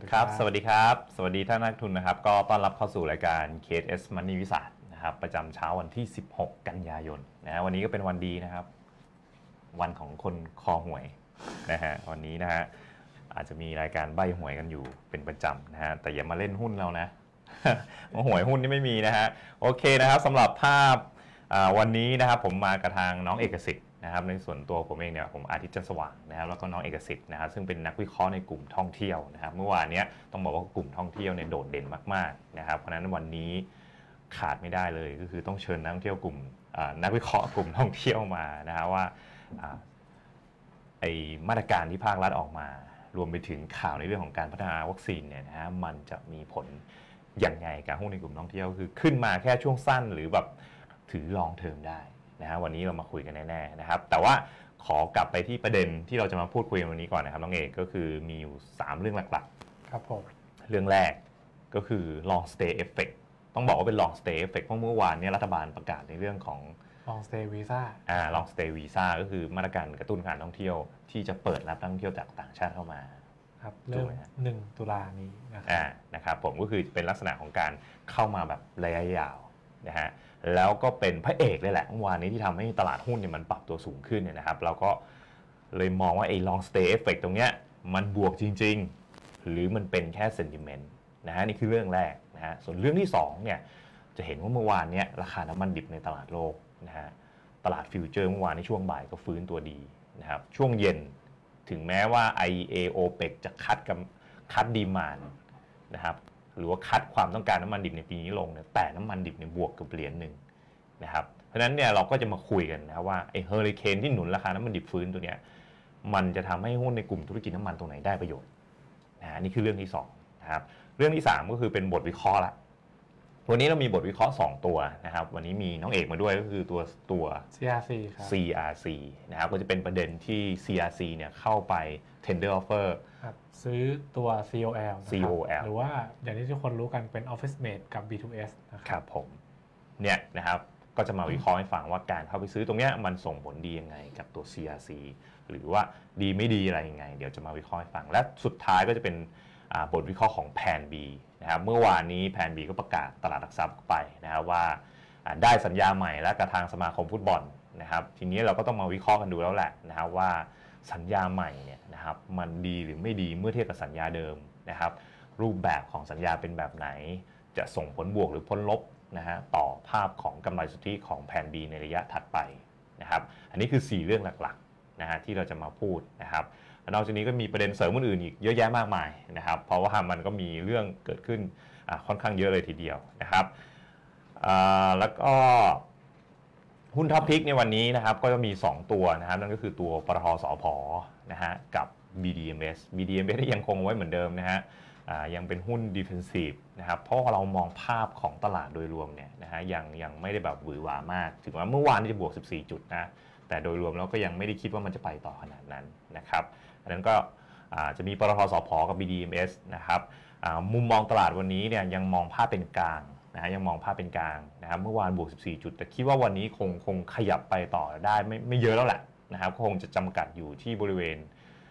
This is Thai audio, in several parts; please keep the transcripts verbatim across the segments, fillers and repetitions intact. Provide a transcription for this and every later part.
ครับสวัสดีครับสวัสดีท่านนักทุนนะครับก็ต้อนรับเข้าสู่รายการ เค เอส Money วิสัชนะครับประจำเช้าวันที่สิบหกกันยายนนะวันนี้ก็เป็นวันดีนะครับวันของคนคอหวยนะฮะวันนี้นะฮะอาจจะมีรายการใบ้หวยกันอยู่เป็นประจำนะฮะแต่อย่ามาเล่นหุ้นเรานะ หวยหุ้นนี่ไม่มีนะฮะโอเคนะครับสำหรับภาพวันนี้นะครับผมมากระทางน้องเอกสิทธิ์นะครับในส่วนตัวผมเองเนี่ยผมอาทิตย์จันทร์สว่างนะครับแล้วก็น้องเอกสิทธิ์นะครับซึ่งเป็นนักวิเคราะห์ในกลุ่มท่องเที่ยวนะครับเมื่อวานนี้ต้องบอกว่ากลุ่มท่องเที่ยวเนี่ยโดดเด่นมากๆนะครับเพราะฉะนั้นวันนี้ขาดไม่ได้เลยก็คือต้องเชิญนักท่องเที่ยวกลุ่มนักวิเคราะห์กลุ่มท่องเที่ยวมานะครับว่าไอมาตรการที่ภาครัฐออกมารวมไปถึงข่าวในเรื่องของการพัฒนาวัคซีนเนี่ยนะฮะมันจะมีผลอย่างไงกับหุ้นในกลุ่มท่องเที่ยวคือขึ้นมาแค่ช่วงสั้นหรือแบบถือลองเทอมได้นะฮะวันนี้เรามาคุยกันแน่ๆนะครับแต่ว่าขอกลับไปที่ประเด็นที่เราจะมาพูดคุยวันนี้ก่อนนะครับน้องเอกก็คือมีอยู่สามเรื่องหลักๆครับผมเรื่องแรกก็คือ long stay effect ต้องบอกว่าเป็น long stay effect เพราะเมื่อวานนี้รัฐบาลประกาศในเรื่องของ long stay visa อ่า long stay visa ก็คือมาตรการกระตุ้นการท่องเที่ยวที่จะเปิดรับนักท่องเที่ยวจากต่างชาติเข้ามาครับเริ่มหนึ่งตุลานี้นะครับอ่านะครับผมก็คือเป็นลักษณะของการเข้ามาแบบระยะยาวนะฮะแล้วก็เป็นพระเอกเลยแหละเมื่อวานนี้ที่ทำให้ตลาดหุ้นเนี่ยมันปรับตัวสูงขึ้นเนี่ยนะครับเราก็เลยมองว่าไอ้ long stay effect ตรงเนี้ยมันบวกจริงๆหรือมันเป็นแค่ sentiment นะฮะนี่คือเรื่องแรกนะฮะส่วนเรื่องที่สองเนี่ยจะเห็นว่าเมื่อวานเนี้ยราคาน้ำมันดิบในตลาดโลกนะฮะตลาดฟิวเจอร์เมื่อวานในช่วงบ่ายก็ฟื้นตัวดีนะครับช่วงเย็นถึงแม้ว่า ไอ อี เอ โอ เปก จะคัดกับคัดดีมานด์นะครับหรือว่าคัดความต้องการน้ำมันดิบในปีนี้ลงเนี่ยแต่น้ำมันดิบเนี่ยบวกกับเหรียญหนึ่งนะครับเพราะฉะนั้นเนี่ยเราก็จะมาคุยกันนะว่าไอ้เฮอริเคนที่หนุนราคาน้ำมันดิบฟื้นตัวเนี้ยมันจะทำให้หุ้นในกลุ่มธุรกิจน้ำมันตรงไหนได้ประโยชน์นะนี่คือเรื่องที่สองนะครับเรื่องที่สามก็คือเป็นบทวิเคราะห์ละวันนี้เรามีบทวิเคราะห์สองตัวนะครับวันนี้มีน้องเอกมาด้วยก็คือตัวตัวซี อาร์ ซี ครับซี อาร์ ซี นะครับก็จะเป็นประเด็นที่ ซี อาร์ ซี เนี่ยเข้าไป tender offer ครับซื้อตัว ซี โอ แอลซี โอ แอลหรือว่าอย่างที่ทุกคนรู้กันเป็น Office Mate กับ บี ทู เอส นะครับผมเนี่ยนะครับก็จะมาวิเคราะห์ให้ฟังว่าการเข้าไปซื้อตรงนี้มันส่งผลดียังไงกับตัว ซี อาร์ ซี หรือว่าดีไม่ดีอะไรยังไงเดี๋ยวจะมาวิเคราะห์ให้ฟังและสุดท้ายก็จะเป็นบทวิเคราะห์ของ แพลน บี นะครับเมื่อวานนี้ แพลน บี ก็ประกาศตลาดหลักทรัพย์ไปนะครับว่าได้สัญญาใหม่และกระทางสมาคมฟุตบอลนะครับทีนี้เราก็ต้องมาวิเคราะห์กันดูแล้วแหละนะครับว่าสัญญาใหม่เนี่ยนะครับมันดีหรือไม่ดีเมื่อเทียบกับสัญญาเดิมนะครับรูปแบบของสัญญาเป็นแบบไหนจะส่งผลบวกหรือผลลบนะฮะต่อภาพของกำไรสุทธิของ แพลน บี ในระยะถัดไปนะครับอันนี้คือสี่เรื่องหลักๆนะฮะที่เราจะมาพูดนะครับนอกจากนี้ก็มีประเด็นเสริมอื่นๆอีกเยอะแยะมากมายนะครับเพราะว่ามันก็มีเรื่องเกิดขึ้นค่อนข้างเยอะเลยทีเดียวนะครับแล้วก็หุ้นท็อปพิกในวันนี้นะครับก็จะมีสองตัวนะครับนั่นก็คือตัวปตท.สผ.นะฮะกับ บี ดี เอ็ม เอส บี ดี เอ็ม เอส ที่ยังคงไว้เหมือนเดิมนะฮะยังเป็นหุ้น defensive นะครับเพราะเรามองภาพของตลาดโดยรวมเนี่ยนะฮะยังยังไม่ได้แบบหวือหวามากถึงว่าเมื่อวานนี้จะบวกสิบสี่จุดนะแต่โดยรวมแล้วก็ยังไม่ได้คิดว่ามันจะไปต่อขนาดนั้นนะครับอันนั้นก็จะมีปตท.สผ.กับ บี ดี เอ็ม เอส นะครับมุมมองตลาดวันนี้เนี่ยยังมองภาพเป็นกลางนะฮะยังมองภาพเป็นกลางนะครับเมื่อวานบวกสิบสี่จุดแต่คิดว่าวันนี้คงคงขยับไปต่อได้ไม่ไม่เยอะแล้วแหละนะครับคงจะจำกัดอยู่ที่บริเวณ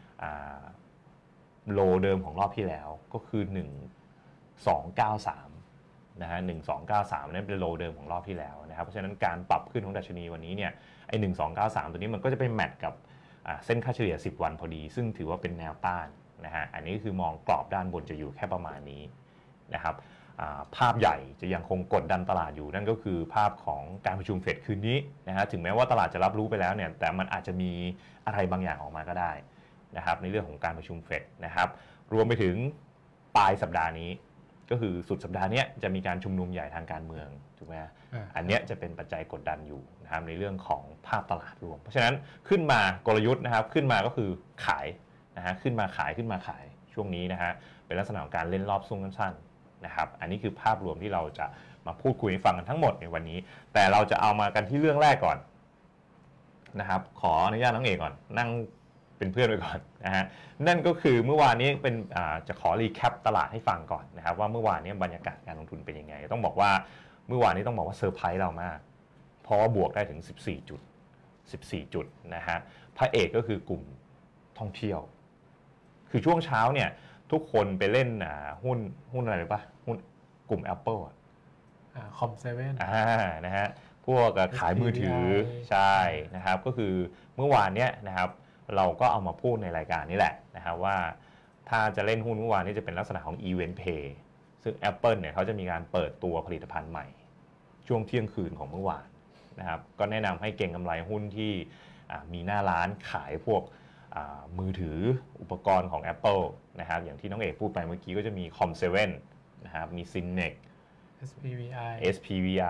โลเดิมของรอบที่แล้วก็คือหนึ่งสองเก้าสามนะฮะหนึ่งสองเก้าสามนั่นเป็นโลเดิมของรอบที่แล้วนะครับเพราะฉะนั้นการปรับขึ้นของดัชนีวันนี้เนี่ยไอ้หนึ่งสองเก้าสามตัวนี้มันก็จะไปแมทกับเส้นค่าเฉลี่ยสิบวันพอดีซึ่งถือว่าเป็นแนวต้านนะฮะอันนี้คือมองกรอบด้านบนจะอยู่แค่ประมาณนี้นะครับภาพใหญ่จะยังคงกดดันตลาดอยู่นั่นก็คือภาพของการประชุมเฟดคืนนี้นะฮะถึงแม้ว่าตลาดจะรับรู้ไปแล้วเนี่ยแต่มันอาจจะมีอะไรบางอย่างออกมาก็ได้นะครับในเรื่องของการประชุมเฟดนะครับรวมไปถึงปลายสัปดาห์นี้ก็คือสุดสัปดาห์นี้จะมีการชุมนุมใหญ่ทางการเมืองถูกไหมอันนี้จะเป็นปัจจัยกดดันอยู่นะครับในเรื่องของภาพตลาดรวมเพราะฉะนั้นขึ้นมากลยุทธ์นะครับขึ้นมาก็คือขายนะฮะขึ้นมาขายขึ้นมาขายช่วงนี้นะฮะเป็นลักษณะของการเล่นรอบซุ้งสั้นนะครับอันนี้คือภาพรวมที่เราจะมาพูดคุยให้ฟังกันทั้งหมดในวันนี้แต่เราจะเอามากันที่เรื่องแรกก่อนนะครับขออนุญาตน้องเอกก่อนนั่งเป็นเพื่อนไปก่อนนะฮะนั่นก็คือเมื่อวานนี้เป็นจะขอรีแคปตลาดให้ฟังก่อนนะครับว่าเมื่อวานนี้บรรยากาศการลงทุนเป็นยังไงต้องบอกว่าเมื่อวานนี้ต้องบอกว่าเซอร์ไพรส์เรามากเพราะว่าบวกได้ถึงสิบสี่จุดสิบสี่จุดนะฮะพระเอกก็คือกลุ่มท่องเที่ยวคือช่วงเช้าเนี่ยทุกคนไปเล่นหุ้นหุ้นอะไรหรือปะหุ้นกลุ่ม Apple อ่ะคอมเซเว่นอ่านะฮะพวกขายมือถือใช่นะครับก็คือเมื่อวานเนี้ยนะครับเราก็เอามาพูดในรายการนี้แหละนะครับว่าถ้าจะเล่นหุ้นเมื่อวานนี้จะเป็นลักษณะของ Event Pay ซึ่ง Apple เนี่ยเขาจะมีการเปิดตัวผลิตภัณฑ์ใหม่ช่วงเที่ยงคืนของเมื่อวานนะครับก็แนะนำให้เก็งกำไรหุ้นที่มีหน้าร้านขายพวกมือถืออุปกรณ์ของ Apple นะครับอย่างที่น้องเอกพูดไปเมื่อกี้ก็จะมี คอม เซเว่น นะครับมี Synnex เอส พี วี ไอเอส พี วี ไอ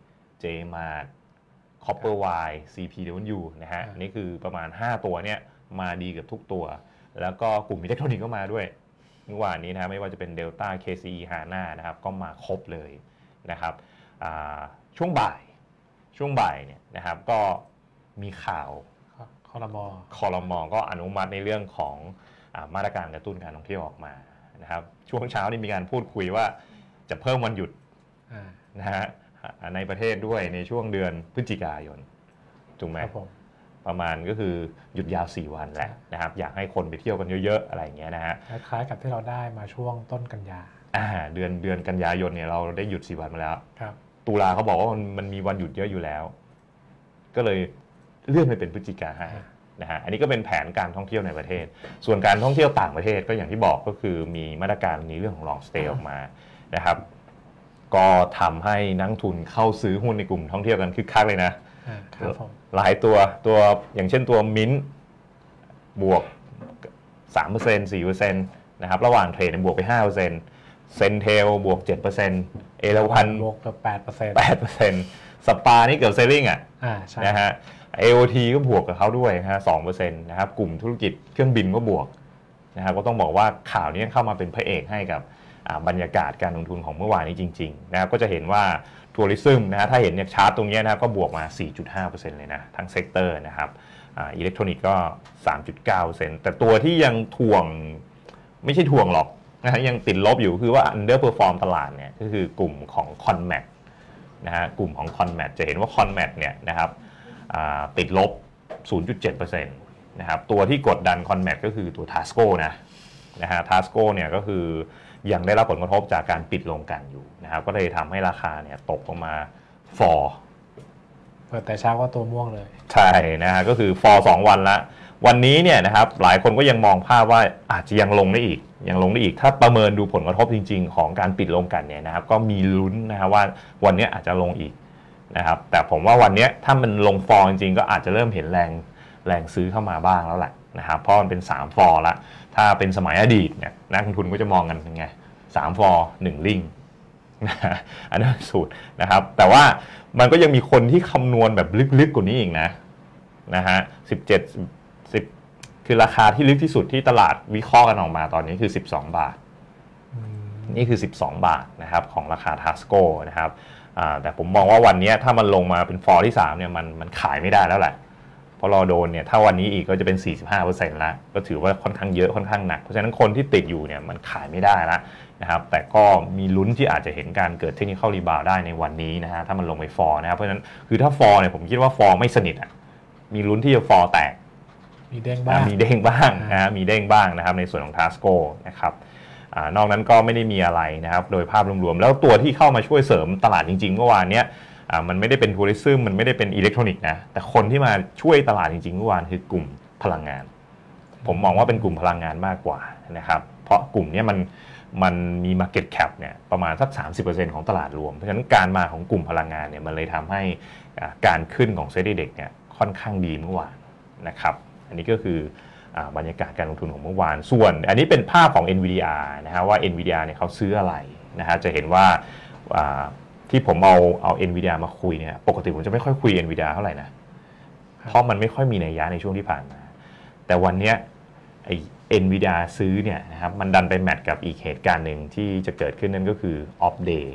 J-Mart Copperwire ซี พี ดับเบิลยู นะฮะนี่คือประมาณห้าตัวเนี่ยมาดีกับทุกตัวแล้วก็กลุ่มอิเล็กทรอนิกส์ก็มาด้วยเมื่อวานนี้นะไม่ว่าจะเป็น Delta เค ซี อี Hana นะครับก็มาครบเลยนะครับช่วงบ่ายช่วงบ่ายเนี่ยนะครับก็มีข่าวครม. ครม.ก็อนุมัติในเรื่องของมาตรการกระตุ้นการท่องเที่ยวออกมานะครับช่วงเช้านี่มีการพูดคุยว่าจะเพิ่มวันหยุดนะฮะในประเทศด้วยในช่วงเดือนพฤศจิกายนถูกไหมประมาณก็คือหยุดยาวสี่วันแหละนะครับอยากให้คนไปเที่ยวกันเยอะๆอะไรอย่างเงี้ยนะฮะคล้ายๆกับที่เราได้มาช่วงต้นกันยาเดือนเดือนกันยายนเนี่ยเราได้หยุดสี่วันมาแล้วครับตุลาเขาบอกว่ามันมีวันหยุดเยอะอยู่แล้วก็เลยเลื่อนไปเป็นพฤศจิกาให้นะฮะอันนี้ก็เป็นแผนการท่องเที่ยวในประเทศส่วนการท่องเที่ยวต่างประเทศก็อย่างที่บอกก็คือมีมาตรการในเรื่องของ long stay ออกมานะครับก็ทำให้นักทุนเข้าซื้อหุ้นในกลุ่มท่องเที่ยวกันคึกคักเลยนะหลายตัวตัวอย่างเช่นตัวมิ้นบวก สามเปอร์เซ็นต์ สี่เปอร์เซ็นต์ นะครับระหว่างเทรดบวกไป ห้าเปอร์เซ็นต์ เซนเทลบวก เจ็ดเปอร์เซ็นต์ เอราวัณบวกเกือบ แปดเปอร์เซ็นต์แปดเปอร์เซ็นต์ สปานี่เกือบเซลลิงอ่ะนะฮะ เอ โอ ที ก็บวกกับเขาด้วยนะฮะ สองเปอร์เซ็นต์ นะครับกลุ่มธุรกิจเครื่องบินก็บวกนะครับก็ต้องบอกว่าข่าวนี้เข้ามาเป็นพระเอกให้กับบรรยากาศการลงทุนของเมื่อวานนี้จริงๆนะครับก็จะเห็นว่าทัวริซึมนะฮะถ้าเห็นเนี่ยชาร์ตตรงนี้นะครับก็บวกมา สี่จุดห้าเปอร์เซ็นต์ เลยนะทั้งเซกเตอร์นะครับอิเล็กทรอนิกส์ก็ สามจุดเก้าเปอร์เซ็นต์ แต่ตัวที่ยังถ่วงไม่ใช่ถ่วงหรอกนะฮะยังติดลบอยู่คือว่า underperform ตลาดเนี่ยก็คือกลุ่มของ Conmat นะฮะกลุ่มของ Conmat จะเห็นว่า Conmat เนี่ยนะครับติดลบ ศูนย์จุดเจ็ดเปอร์เซ็นต์ นะครับตัวที่กดดัน Conmat ก็คือตัว Tasco นะนะฮะ Tasco เนี่ยก็คือยังได้รับผลกระทบจากการปิดโรงกลั่นอยู่นะครับก็เลยทำให้ราคาเนี่ยตกลงมาฟอร์เปิดแต่เช้าก็ตัวม่วงเลยใช่นะฮะก็คือฟอร์สองวันละวันนี้เนี่ยนะครับหลายคนก็ยังมองภาพว่าอาจจะยังลงได้อีกยังลงได้อีกถ้าประเมินดูผลกระทบจริงๆของการปิดโรงกลั่นเนี่ยนะครับก็มีลุ้นนะฮะว่าวันนี้อาจจะลงอีกนะครับแต่ผมว่าวันนี้ถ้ามันลงฟอร์จริงๆก็อาจจะเริ่มเห็นแรงแรงซื้อเข้ามาบ้างแล้วแหละนะครับเพราะมันเป็นสามฟอร์ละถ้าเป็นสมัยอดีตเนี่ยนักลงทุนก็จะมองกันเป็นไงสามฟอร์หนึ่งลิงนะอันนั้นสูตรนะครับแต่ว่ามันก็ยังมีคนที่คำนวณแบบลึกๆกว่านี้อีกนะนะฮะสิบเจ็ด สิบคือราคาที่ลึกที่สุดที่ตลาดวิเคราะห์กันออกมาตอนนี้คือสิบสองบาทนี่คือสิบสองบาทนะครับของราคา Tasco นะครับแต่ผมมองว่าวันนี้ถ้ามันลงมาเป็นฟอร์ที่สามเนี่ยมันมันขายไม่ได้แล้วแหละเพราะรอโดนเนี่ยถ้าวันนี้อีกก็จะเป็น สี่สิบห้าเปอร์เซ็นต์ แล้วก็ถือว่าค่อนข้างเยอะค่อนข้างหนักเพราะฉะนั้นคนที่ติดอยู่เนี่ยมันขายไม่ได้แล้วนะครับแต่ก็มีลุ้นที่อาจจะเห็นการเกิดเทคนิคอลรีบาวด์ได้ในวันนี้นะฮะถ้ามันลงไปฟอร์นะครับเพราะฉะนั้นคือถ้าฟอร์เนี่ยผมคิดว่าฟอร์ไม่สนิทอ่ะมีลุ้นที่จะฟอร์แตกมีเด้งบ้างมีเด้งบ้างนะมีเด้งบ้างนะครับในส่วนของ Tasco นะครับนอกนั้นก็ไม่ได้มีอะไรนะครับโดยภาพรวมๆแล้วตัวที่เข้ามาช่วยเสริมตลาดจริงๆเมื่อวานเนี้ยมันไม่ได้เป็นทัวริซึมมันไม่ได้เป็นอิเล็กทรอนิกส์นะแต่คนที่มาช่วยตลาดจริงๆเมื่อวานคือกลุ่มพลังงานผมมองว่าเป็นกลุ่มพลังงานมากกว่านะครับเพราะกลุ่มนี้มันมันมี market cap เนี่ยประมาณสัก สามสิบเปอร์เซ็นต์ ของตลาดรวมเพราะฉะนั้นการมาของกลุ่มพลังงานเนี่ยมันเลยทำให้การขึ้นของเซ็ตเด็กเนี่ยค่อนข้างดีเมื่อวานนะครับอันนี้ก็คือบรรยากาศการลงทุนของเมื่อวานส่วนอันนี้เป็นภาพของ Nvidia นะฮะว่า Nvidia เนี่ยเขาซื้ออะไรนะฮะจะเห็นว่าที่ผมเอาเอา Nvidia มาคุยเนี่ยปกติผมจะไม่ค่อยคุย Nvidia เท่าไหร่นะเพราะมันไม่ค่อยมีนัยยะในช่วงที่ผ่านมาแต่วันนี้ไอ้ Nvidia ซื้อเนี่ยนะครับมันดันไปแมทกับอีกเหตุการณ์หนึ่งที่จะเกิดขึ้นนั่นก็คือ Off Day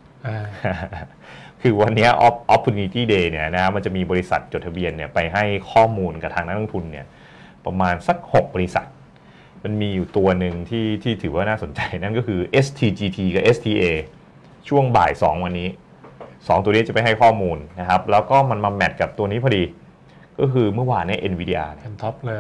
คือวันนี้ Opportunity Day เนี่ยนะมันจะมีบริษัทจดทะเบียนเนี่ยไปให้ข้อมูลกับทางนักลงทุนเนี่ยประมาณสักหกบริษัทมันมีอยู่ตัวหนึ่งที่ที่ถือว่าน่าสนใจนั่นก็คือ เอส ที จี ที กับ เอส ที เอ ช่วงบ่ายสองวันนี้สองตัวนี้จะไปให้ข้อมูลนะครับแล้วก็มันมาแมทกับตัวนี้พอดีก็คือเมื่อวานเนี่ย Nvidia เป็นท็อปเลย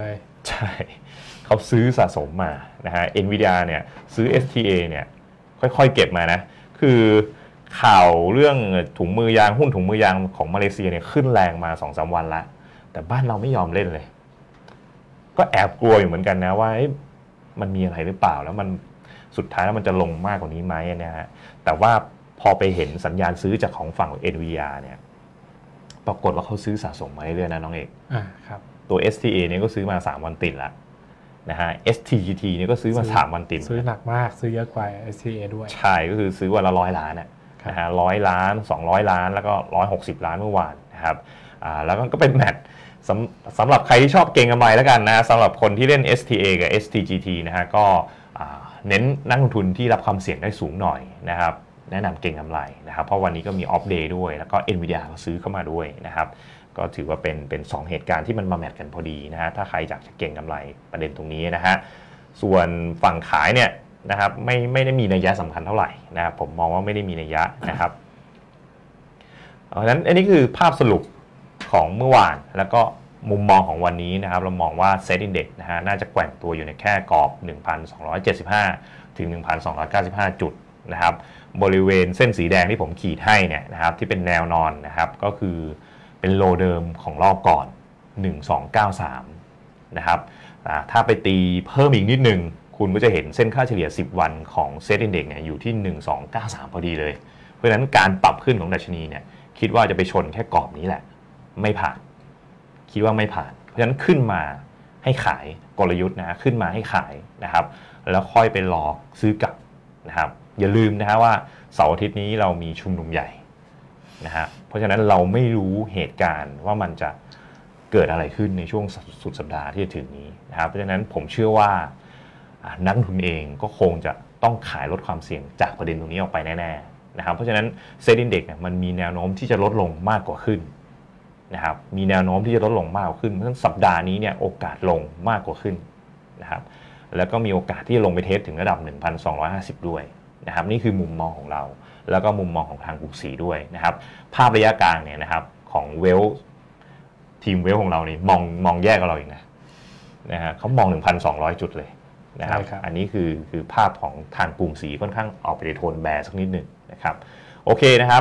ใช่เขาซื้อสะสมมานะฮะ Nvidia เนี่ยซื้อ เอส ที เอ เนี่ยค่อยๆเก็บมานะคือข่าวเรื่องถุงมือยางหุ้นถุงมือยางของมาเลเซียเนี่ยขึ้นแรงมา สองสาม วันละแต่บ้านเราไม่ยอมเล่นเลยก็แอบกลัวอยู่เหมือนกันนะว่ามันมีอะไรหรือเปล่าแล้วมันสุดท้ายแล้วมันจะลงมากกว่านี้ไหมนะฮะแต่ว่าพอไปเห็นสัญญาณซื้อจากของฝั่ง Nvidia เนี่ยปรากฏว่าเขาซื้อสะสมมาเรื่อยๆนะน้องเอกอ่าครับตัว เอส ที เอ เนี่ยก็ซื้อมาสามวันติดละนะฮะ เอส ที จี ที เนี่ยก็ซื้อมาสามวันติดซื้อหนักมากซื้อเยอะกว่า เอส ที เอ ด้วยใช่ก็คือซื้อวันละร้อยล้านนะฮะร้อยล้านสองร้อยล้านแล้วก็หนึ่งร้อยหกสิบล้านเมื่อวานนะครับอ่าแล้วก็เป็นแมตช์สำสำหรับใครที่ชอบเก็งกำไรแล้วกันนะสำหรับคนที่เล่น เอส ที เอ กับ เอส ที จี ที นะฮะก็เน้นนักลงทุนที่รับความเสี่ยงได้สูงหน่อยนะครับแนะนำเก็งกำไรนะครับเพราะวันนี้ก็มีออฟเดย์ด้วยแล้วก็ Nvidia ก็ซื้อเข้ามาด้วยนะครับก็ถือว่าเป็นเป็นสองเหตุการณ์ที่มันมาแมทกันพอดีนะฮะถ้าใครอยากจะเก็งกำไรประเด็นตรงนี้นะฮะส่วนฝั่งขายเนี่ยนะครับไม่ไม่ได้มีนัยยะสำคัญเท่าไหร่นะครับผมมองว่าไม่ได้มีนัยยะนะครับเพราะฉะนั้นอันนี้คือภาพสรุปของเมื่อวานแล้วก็มุมมองของวันนี้นะครับเรามองว่า Set Index นะฮะน่าจะแกว่งตัวอยู่ในแค่กรอบ หนึ่งพันสองร้อยเจ็ดสิบห้า ถึง หนึ่งพันสองร้อยเก้าสิบห้า จุดนะครับบริเวณเส้นสีแดงที่ผมขีดให้เนี่ยนะครับที่เป็นแนวนอนนะครับก็คือเป็นโลเดิมของรอบก่อนหนึ่งพันสองร้อยเก้าสิบสามนะครับถ้าไปตีเพิ่มอีกนิดนึงคุณก็จะเห็นเส้นค่าเฉลี่ยสิบวันของ Set Index เนี่ยอยู่ที่หนึ่งพันสองร้อยเก้าสิบสามพอดีเลยเพราะฉะนั้นการปรับขึ้นของดัชนีเนี่ยคิดว่าจะไปชนแค่กรอบนี้แหละไม่ผ่านคิดว่าไม่ผ่านเพราะฉะนั้นขึ้นมาให้ขายกลยุทธ์นะขึ้นมาให้ขายนะครับแล้วค่อยไปรอซื้อกลับนะครับอย่าลืมนะฮะว่าเสาร์อาทิตย์นี้เรามีชุมนุมใหญ่นะฮะเพราะฉะนั้นเราไม่รู้เหตุการณ์ว่ามันจะเกิดอะไรขึ้นในช่วงสุดสัปดาห์ที่จะถึงนี้นะครับเพราะฉะนั้นผมเชื่อว่านักลงทุนเองก็คงจะต้องขายลดความเสี่ยงจากประเด็นตรงนี้ออกไปแน่ๆนะครับเพราะฉะนั้น Set Index เนี่ยมันมีแนวโน้มที่จะลดลงมากกว่าขึ้นนะครับมีแนวโน้มที่จะลดลงมากกว่าขึ้นเพราะฉะนั้นสัปดาห์นี้เนี่ยโอกาสลงมากกว่าขึ้นนะครับแล้วก็มีโอกาสที่จะลงไปเทสถึงระดับ หนึ่งพันสองร้อยห้าสิบ ด้วยนะครับนี่คือมุมมองของเราแล้วก็มุมมองของทางกรุงศรีด้วยนะครับภาพระยะกลางเนี่ยนะครับของเวลทีมเวลของเรานี่มองมองแยกกับเราอีกนะนะฮะเขามอง หนึ่งพันสองร้อย จุดเลยนะครับอันนี้คือคือภาพของทางกรุงศรีค่อนข้างออกไปในโทนแบร์สักนิดหนึ่งนะครับโอเคนะครับ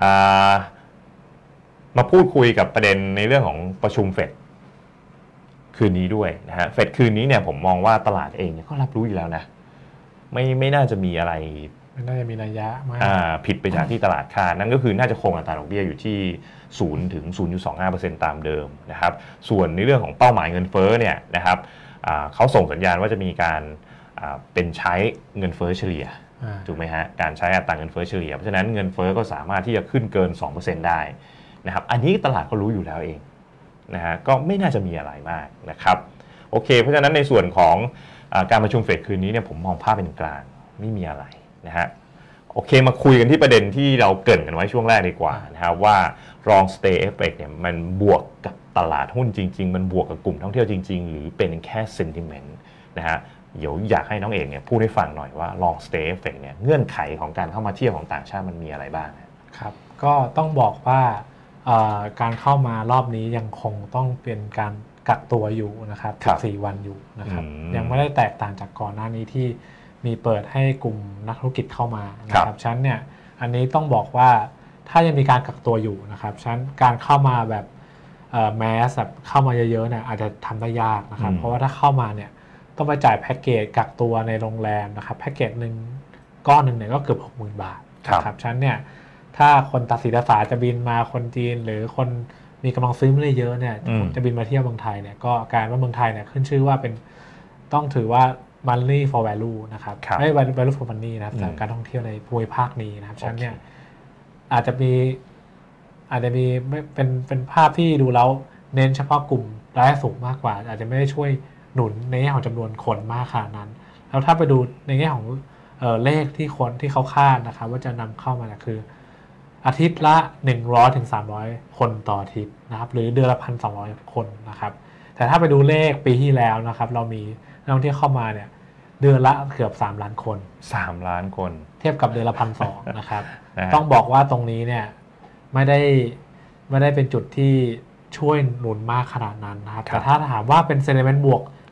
มาพูดคุยกับประเด็นในเรื่องของประชุมเฟดคืนนี้ด้วยนะฮะเฟดคืนนี้เนี่ยผมมองว่าตลาดเองก็รับรู้อยู่แล้วนะไม่ไม่น่าจะมีอะไรไม่น่าจะมีนัยยะมากผิดไปจากที่ตลาดคาดนั่นก็คือน่าจะคงอัตราดอกเบี้ยอยู่ที่ศูนย์ถึง ศูนย์จุดสองห้าเปอร์เซ็นต์ ตามเดิมนะครับส่วนในเรื่องของเป้าหมายเงินเฟ้อเนี่ยนะครับเขาส่งสัญญาณว่าจะมีการเป็นใช้เงินเฟ้อเฉลี่ยถูกไหมฮะการใช้อัตราเงินเฟ้อเฉลี่ยเพราะฉะนั้นเงินเฟ้อก็สามารถที่จะขึ้นเกิน สองเปอร์เซ็นต์ ได้นะครับอันนี้ตลาดก็รู้อยู่แล้วเองนะฮะก็ไม่น่าจะมีอะไรมากนะครับโอเคเพราะฉะนั้นในส่วนของการประชุมเฟดคืนนี้เนี่ยผมมองภาพเป็นกลางไม่มีอะไรนะฮะโอเคมาคุยกันที่ประเด็นที่เราเกริ่นกันไว้ช่วงแรกดีกว่านะครับว่า long stay effect เนี่ยมันบวกกับตลาดหุ้นจริงๆมันบวกกับกลุ่มท่องเที่ยวจริงๆหรือเป็นแค่ sentiment นะฮะเดี๋ยวอยากให้น้องเอกเนี่ยพูดให้ฟังหน่อยว่า long stay effect เนี่ยเงื่อนไขของการเข้ามาเที่ยวของต่างชาติมันมีอะไรบ้างครับก็ต้องบอกว่าการเข้ามารอบนี้ยังคงต้องเป็นการกักตัวอยู่นะครับสิบสี่วันอยู่นะครับยังไม่ได้แตกต่างจากก่อนหน้านี้ที่มีเปิดให้กลุ่มนักธุรกิจเข้ามานะครับฉะนั้นเนี่ยอันนี้ต้องบอกว่าถ้ายังมีการกักตัวอยู่นะครับฉะนั้นการเข้ามาแบบแมสแบบเข้ามาเยอะๆเนี่ยอาจจะทำได้ยากนะครับเพราะว่าถ้าเข้ามาเนี่ยต้องไปจ่ายแพ็กเกจกักตัวในโรงแรมนะครับแพ็กเกจหนึ่งก้อนหนึ่งเนี่ยก็เกือบ หกหมื่น บาทนะครับฉะนั้นเนี่ยถ้าคนตัดสินใจจะบินมาคนจีนหรือคนมีกำลังซื้อไม่ได้เยอะเนี่ยจะบินมาเที่ยวเมืองไทยเนี่ยก็การว่าเมืองไทยเนี่ยขึ้นชื่อว่าเป็นต้องถือว่า money for value นะครับไม่ value for money นะครับสำหรับการท่องเที่ยวในภูมิภาคนี้นะครับฉะนั้นเนี่ยอาจจะมีอาจจะมีเป็นเป็นภาพที่ดูแล้วเน้นเฉพาะกลุ่มรายได้สูงมากกว่าอาจจะไม่ได้ช่วยหนุนในแง่ของจำนวนคนมากขนาดนั้นแล้วถ้าไปดูในแง่ของเอ่อเลขที่คนที่เขาคาดนะครับว่าจะนำเข้ามาคืออาทิตย์ละหนึ่งร้อยถึงสามร้อยคนต่ออาทิตย์นะครับหรือเดือนละ หนึ่งพันสองร้อย คนนะครับแต่ถ้าไปดูเลขปีที่แล้วนะครับเรามีนักท่องเที่ยวเข้ามาเนี่ยเดือนละเกือบสามล้านคนสามล้านคนเทียบกับเดือนละ หนึ่งพันสองร้อย นะครับ ต้องบอกว่าตรงนี้เนี่ยไม่ได้ไม่ได้เป็นจุดที่ช่วยหนุนมากขนาดนั้นนะครับแต่ถ้าถามว่าเป็นเซนิเมนต์บวก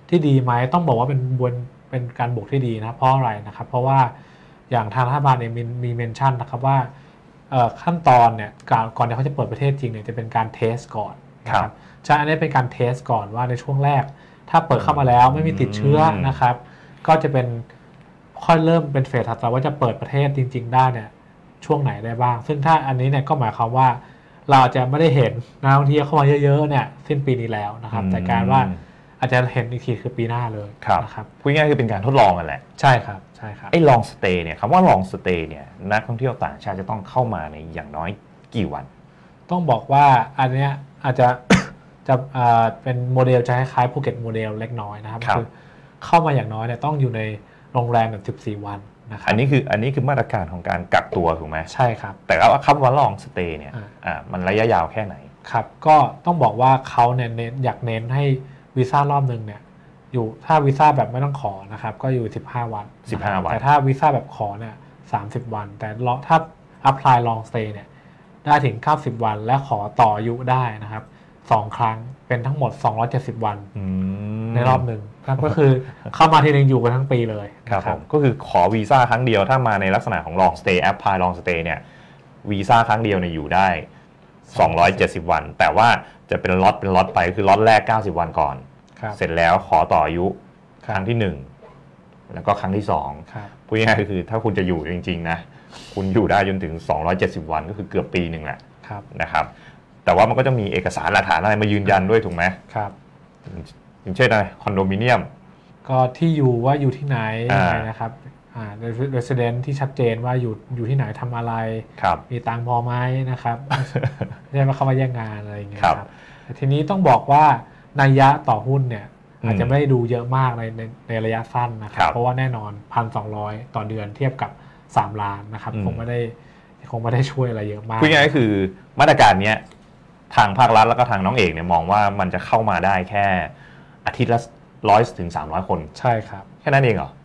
ที่ดีไหมต้องบอกว่าเป็นบวนเป็นการบวกที่ดีนะเพราะอะไรนะครับเพราะว่าอย่างทางรัฐบาลเองมีมีเมนชั่นนะครับว่าขั้นตอนเนี่ยก่อนก่อนที่เขาจะเปิดประเทศจริงเนี่ยจะเป็นการเทสก่อนนะครับใช่อันนี้เป็นการเทสก่อนว่าในช่วงแรกถ้าเปิดเข้ามาแล้วไม่มีติดเชื้อนะครับก็จะเป็นค่อยเริ่มเป็นเฟสถัดไปว่าจะเปิดประเทศจริงๆได้เนี่ยช่วงไหนได้บ้างซึ่งถ้าอันนี้เนี่ยก็หมายความว่าเราจะไม่ได้เห็นนักท่องเที่ยวเข้ามาเยอะๆเนี่ยสิ้นปีนี้แล้วนะครับแต่การว่าอาจจะเห็นอีกทีคือปีหน้าเลยนะครับพูดง่ายๆคือเป็นการทดลองกันแหละใช่ครับใช่ครับไอ้ long stay เนี่ยคำว่า long stay เนี่ยนักท่องเที่ยวต่างชาติจะต้องเข้ามาในอย่างน้อยกี่วันต้องบอกว่าอันนี้อาจจะ จะเป็นโมเดลจะคล้ายๆภูเก็ตโมเดลเล็กน้อยนะครับคือเข้ามาอย่างน้อยเนี่ยต้องอยู่ในโรงแรมแบบสิบสี่วันนะครับอันนี้คืออันนี้คือมาตรการของการกักตัวถูกไหมใช่ครับแต่ว่าคำว่า long stay เนี่ยอ่ามันระยะยาวแค่ไหนครับก็ต้องบอกว่าเขาเนี่ยเน้นอยากเน้นให้วีซ่ารอบนึงเนี่ยอยู่ถ้าวีซ่าแบบไม่ต้องขอนะครับก็อยู่สิบห้าวันสิบห้าวันแต่ถ้าวีซ่าแบบขอเนี่ยสามสิบวันแต่ถ้า apply long stay เนี่ยได้ถึงเก้าสิบวันและขอต่ออายุได้นะครับสองครั้งเป็นทั้งหมดสองร้อยเจ็ดสิบวันในรอบหนึ่งก็คือเข้ามาทีนึงอยู่กันทั้งปีเลยครับผมก็คือขอวีซ่าครั้งเดียวถ้ามาในลักษณะของ long stay apply long stay เนี่ยวีซ่าครั้งเดียวเนี่ยอยู่ได้สองร้อยเจ็ดสิบวันแต่ว่าจะเป็นล็อตเป็นล็อตไปคือล็อตแรกเก้าสิบวันก่อนเสร็จแล้วขอต่ออายุครั้งที่หนึ่งแล้วก็ครั้งที่สองพูดง่ายๆคือถ้าคุณจะอยู่จริงๆนะคุณอยู่ได้จนถึงสองร้อยเจ็ดสิบวันก็คือเกือบปีหนึ่งแหละนะครับแต่ว่ามันก็จะมีเอกสารหลักฐานอะไรมายืนยันด้วยถูกไหมครับอย่างเช่นอะไรคอนโดมิเนียมก็ที่อยู่ว่าอยู่ที่ไหนนะครับอ่าเรสซิเดนท์ที่ชัดเจนว่าอยู่อยู่ที่ไหนทำอะไรมีตังพอไหมนะครับไม่ใช่ว่าเข้ามาแย่งงานอะไรอย่างเงี้ยครับแต่ทีนี้ต้องบอกว่านัยยะต่อหุ้นเนี่ยอาจจะไม่ได้ดูเยอะมากในในในระยะสั้นนะครับเพราะว่าแน่นอน หนึ่งพันสองร้อย ต่อเดือนเทียบกับสามล้านนะครับคงไม่ได้คงไม่ได้ช่วยอะไรเยอะมากพูดง่ายๆคือมาตรการนี้ทางภาครัฐแล้วก็ทางน้องเอกเนี่ยมองว่ามันจะเข้ามาได้แค่อาทิตย์ละร้อยถึงสามร้อยคนใช่ครับแค่นั้นเองเหรอ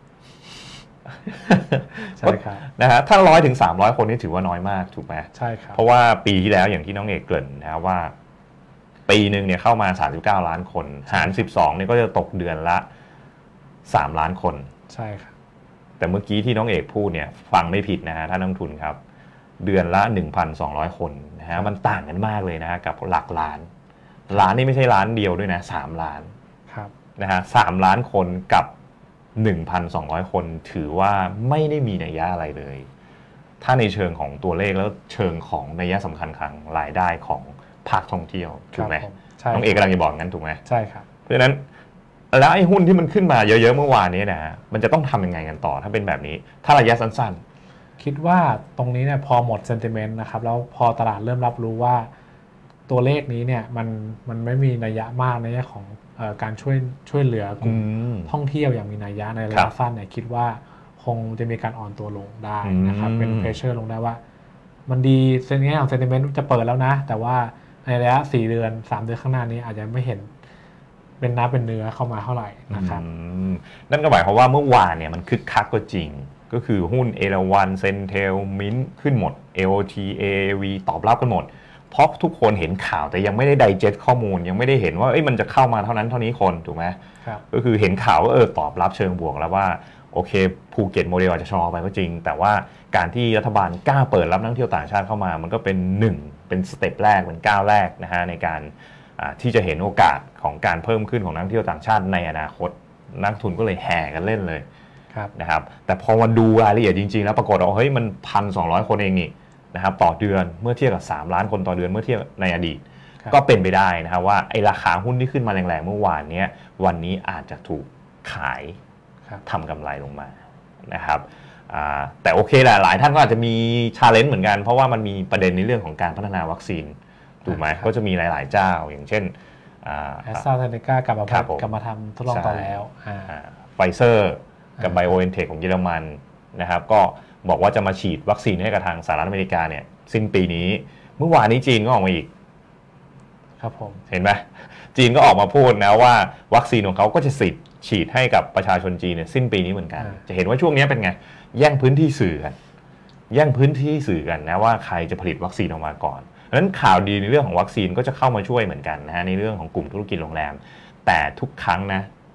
ใช่ครับนะฮะถ้าร้อยถึงสามร้อยคนนี่ถือว่าน้อยมากถูกไหมใช่ครับเพราะว่าปีที่แล้วอย่างที่น้องเอกเกริ่นนะครับว่าปีหนึ่งเนี่ยเข้ามาสามสิบเก้าล้านคนหารสิบสองเนี่ยก็จะตกเดือนละสามล้านคนใช่ครับแต่เมื่อกี้ที่น้องเอกพูดเนี่ยฟังไม่ผิดนะฮะถ้านักทุนครับเดือนละ หนึ่งพันสองร้อย คนนะฮะมันต่างกันมากเลยนะฮะกับหลักล้านล้านนี่ไม่ใช่ล้านเดียวด้วยนะสามล้านครับนะฮะสามล้านคนกับ หนึ่งพันสองร้อย คนถือว่าไม่ได้มีนัยยะอะไรเลยถ้าในเชิงของตัวเลขแล้วเชิงของนัยยะสำคัญทางรายได้ของภาคท่องเที่ยวถูกไหมน้องเอกกำลังจะบอกงั้นถูกไหมใช่ครับเพราะฉะนั้นแล้วไอ้หุ้นที่มันขึ้นมาเยอะๆเมื่อวานนี้นะฮะมันจะต้องทำยังไงกันต่อถ้าเป็นแบบนี้ถ้าระยะสั้นๆคิดว่าตรงนี้เนี่ยพอหมดเซนติเมนต์นะครับแล้วพอตลาดเริ่มรับรู้ว่าตัวเลขนี้เนี่ยมันมันไม่มีนัยยะมากในแง่ของเอ่อการช่วยช่วยเหลือกลุ่มท่องเที่ยวอย่างมีนัยยะในระยะสั้นเนี่ยคิดว่าคงจะมีการอ่อนตัวลงได้นะครับเป็นเพรสเชอร์ลงได้ว่ามันดีเซนต์ของเซนติเมนต์จะเปิดแล้วนะแต่ว่าในระยะสี่เดือนสามเดือนข้างหน้านี้อาจจะไม่เห็นเป็นน้ำเป็นเนื้อเข้ามาเท่าไหร่นะครับนั่นก็หมายความว่าเมื่อวานเนี่ยมันคึกคักก็จริงก็คือหุ้นเอราวัณเซนเทลมินขึ้นหมด เอ โอ ที เอ วี ตอบรับกันหมดเพราะทุกคนเห็นข่าวแต่ยังไม่ได้ไดเจสข้อมูลยังไม่ได้เห็นว่าเอ้ยมันจะเข้ามาเท่านั้นเท่านี้คนถูกไหมครับก็คือเห็นข่าวว่าเออตอบรับเชิงบวกแล้วว่าโอเคภูเก็ตโมเดลอาจจะชะลอไปก็จริงแต่ว่าการที่รัฐบาลกล้าเปิดรับนักท่องเที่ยวต่างชาติเข้ามามันก็เป็นหนึ่งเป็นสเต็ปแรกเป็นก้าวแรกนะฮะในการที่จะเห็นโอกาสของการเพิ่มขึ้นของนักท่องเที่ยวต่างชาติในอนาคตนักทุนก็เลยแห่กันเล่นเลยนะครับแต่พอมาดูรายละเอียดจริงๆแล้วปรากฏว่าเฮ้ยมัน หนึ่งพันสองร้อย คนเองนี่นะครับต่อเดือนเมื่อเทียบกับสามล้านคนต่อเดือนเมื่อเทียบในอดีตก็เป็นไปได้นะครับว่าไอ้ราคาหุ้นที่ขึ้นมาแรงๆเมื่อวานนี้วันนี้อาจจะถูกขายทำกำไรลงมานะครับแต่โอเคแหละหลายท่านก็อาจจะมีชาเลนจ์เหมือนกันเพราะว่ามันมีประเด็นในเรื่องของการพัฒนาวัคซีนถูกไหมก็จะมีหลายๆเจ้าอย่างเช่นแอสตราเซเนกากลับมากลับมาทำทดลองต่อแล้วไฟเซอร์กับไบโอเอ็นเทคของเยอรมันนะครับก็บอกว่าจะมาฉีดวัคซีนให้กับทางสหรัฐอเมริกาเนี่ยสิ้นปีนี้เมื่อวานนี้จีนก็ออกมาอีกครับผมเห็นไหมจีนก็ออกมาพูดนะว่าวัคซีนของเขาก็จะสิทธิ์ฉีดให้กับประชาชนจีนเนี่ยสิ้นปีนี้เหมือนกันจะเห็นว่าช่วงนี้เป็นไงแย่งพื้นที่สื่อกันแย่งพื้นที่สื่อกันนะว่าใครจะผลิตวัคซีนออกมาก่อนเพราะฉะนั้นข่าวดีในเรื่องของวัคซีนก็จะเข้ามาช่วยเหมือนกันนะฮะในเรื่องของกลุ่มธุรกิจโรงแรมแต่ทุกครั้งนะ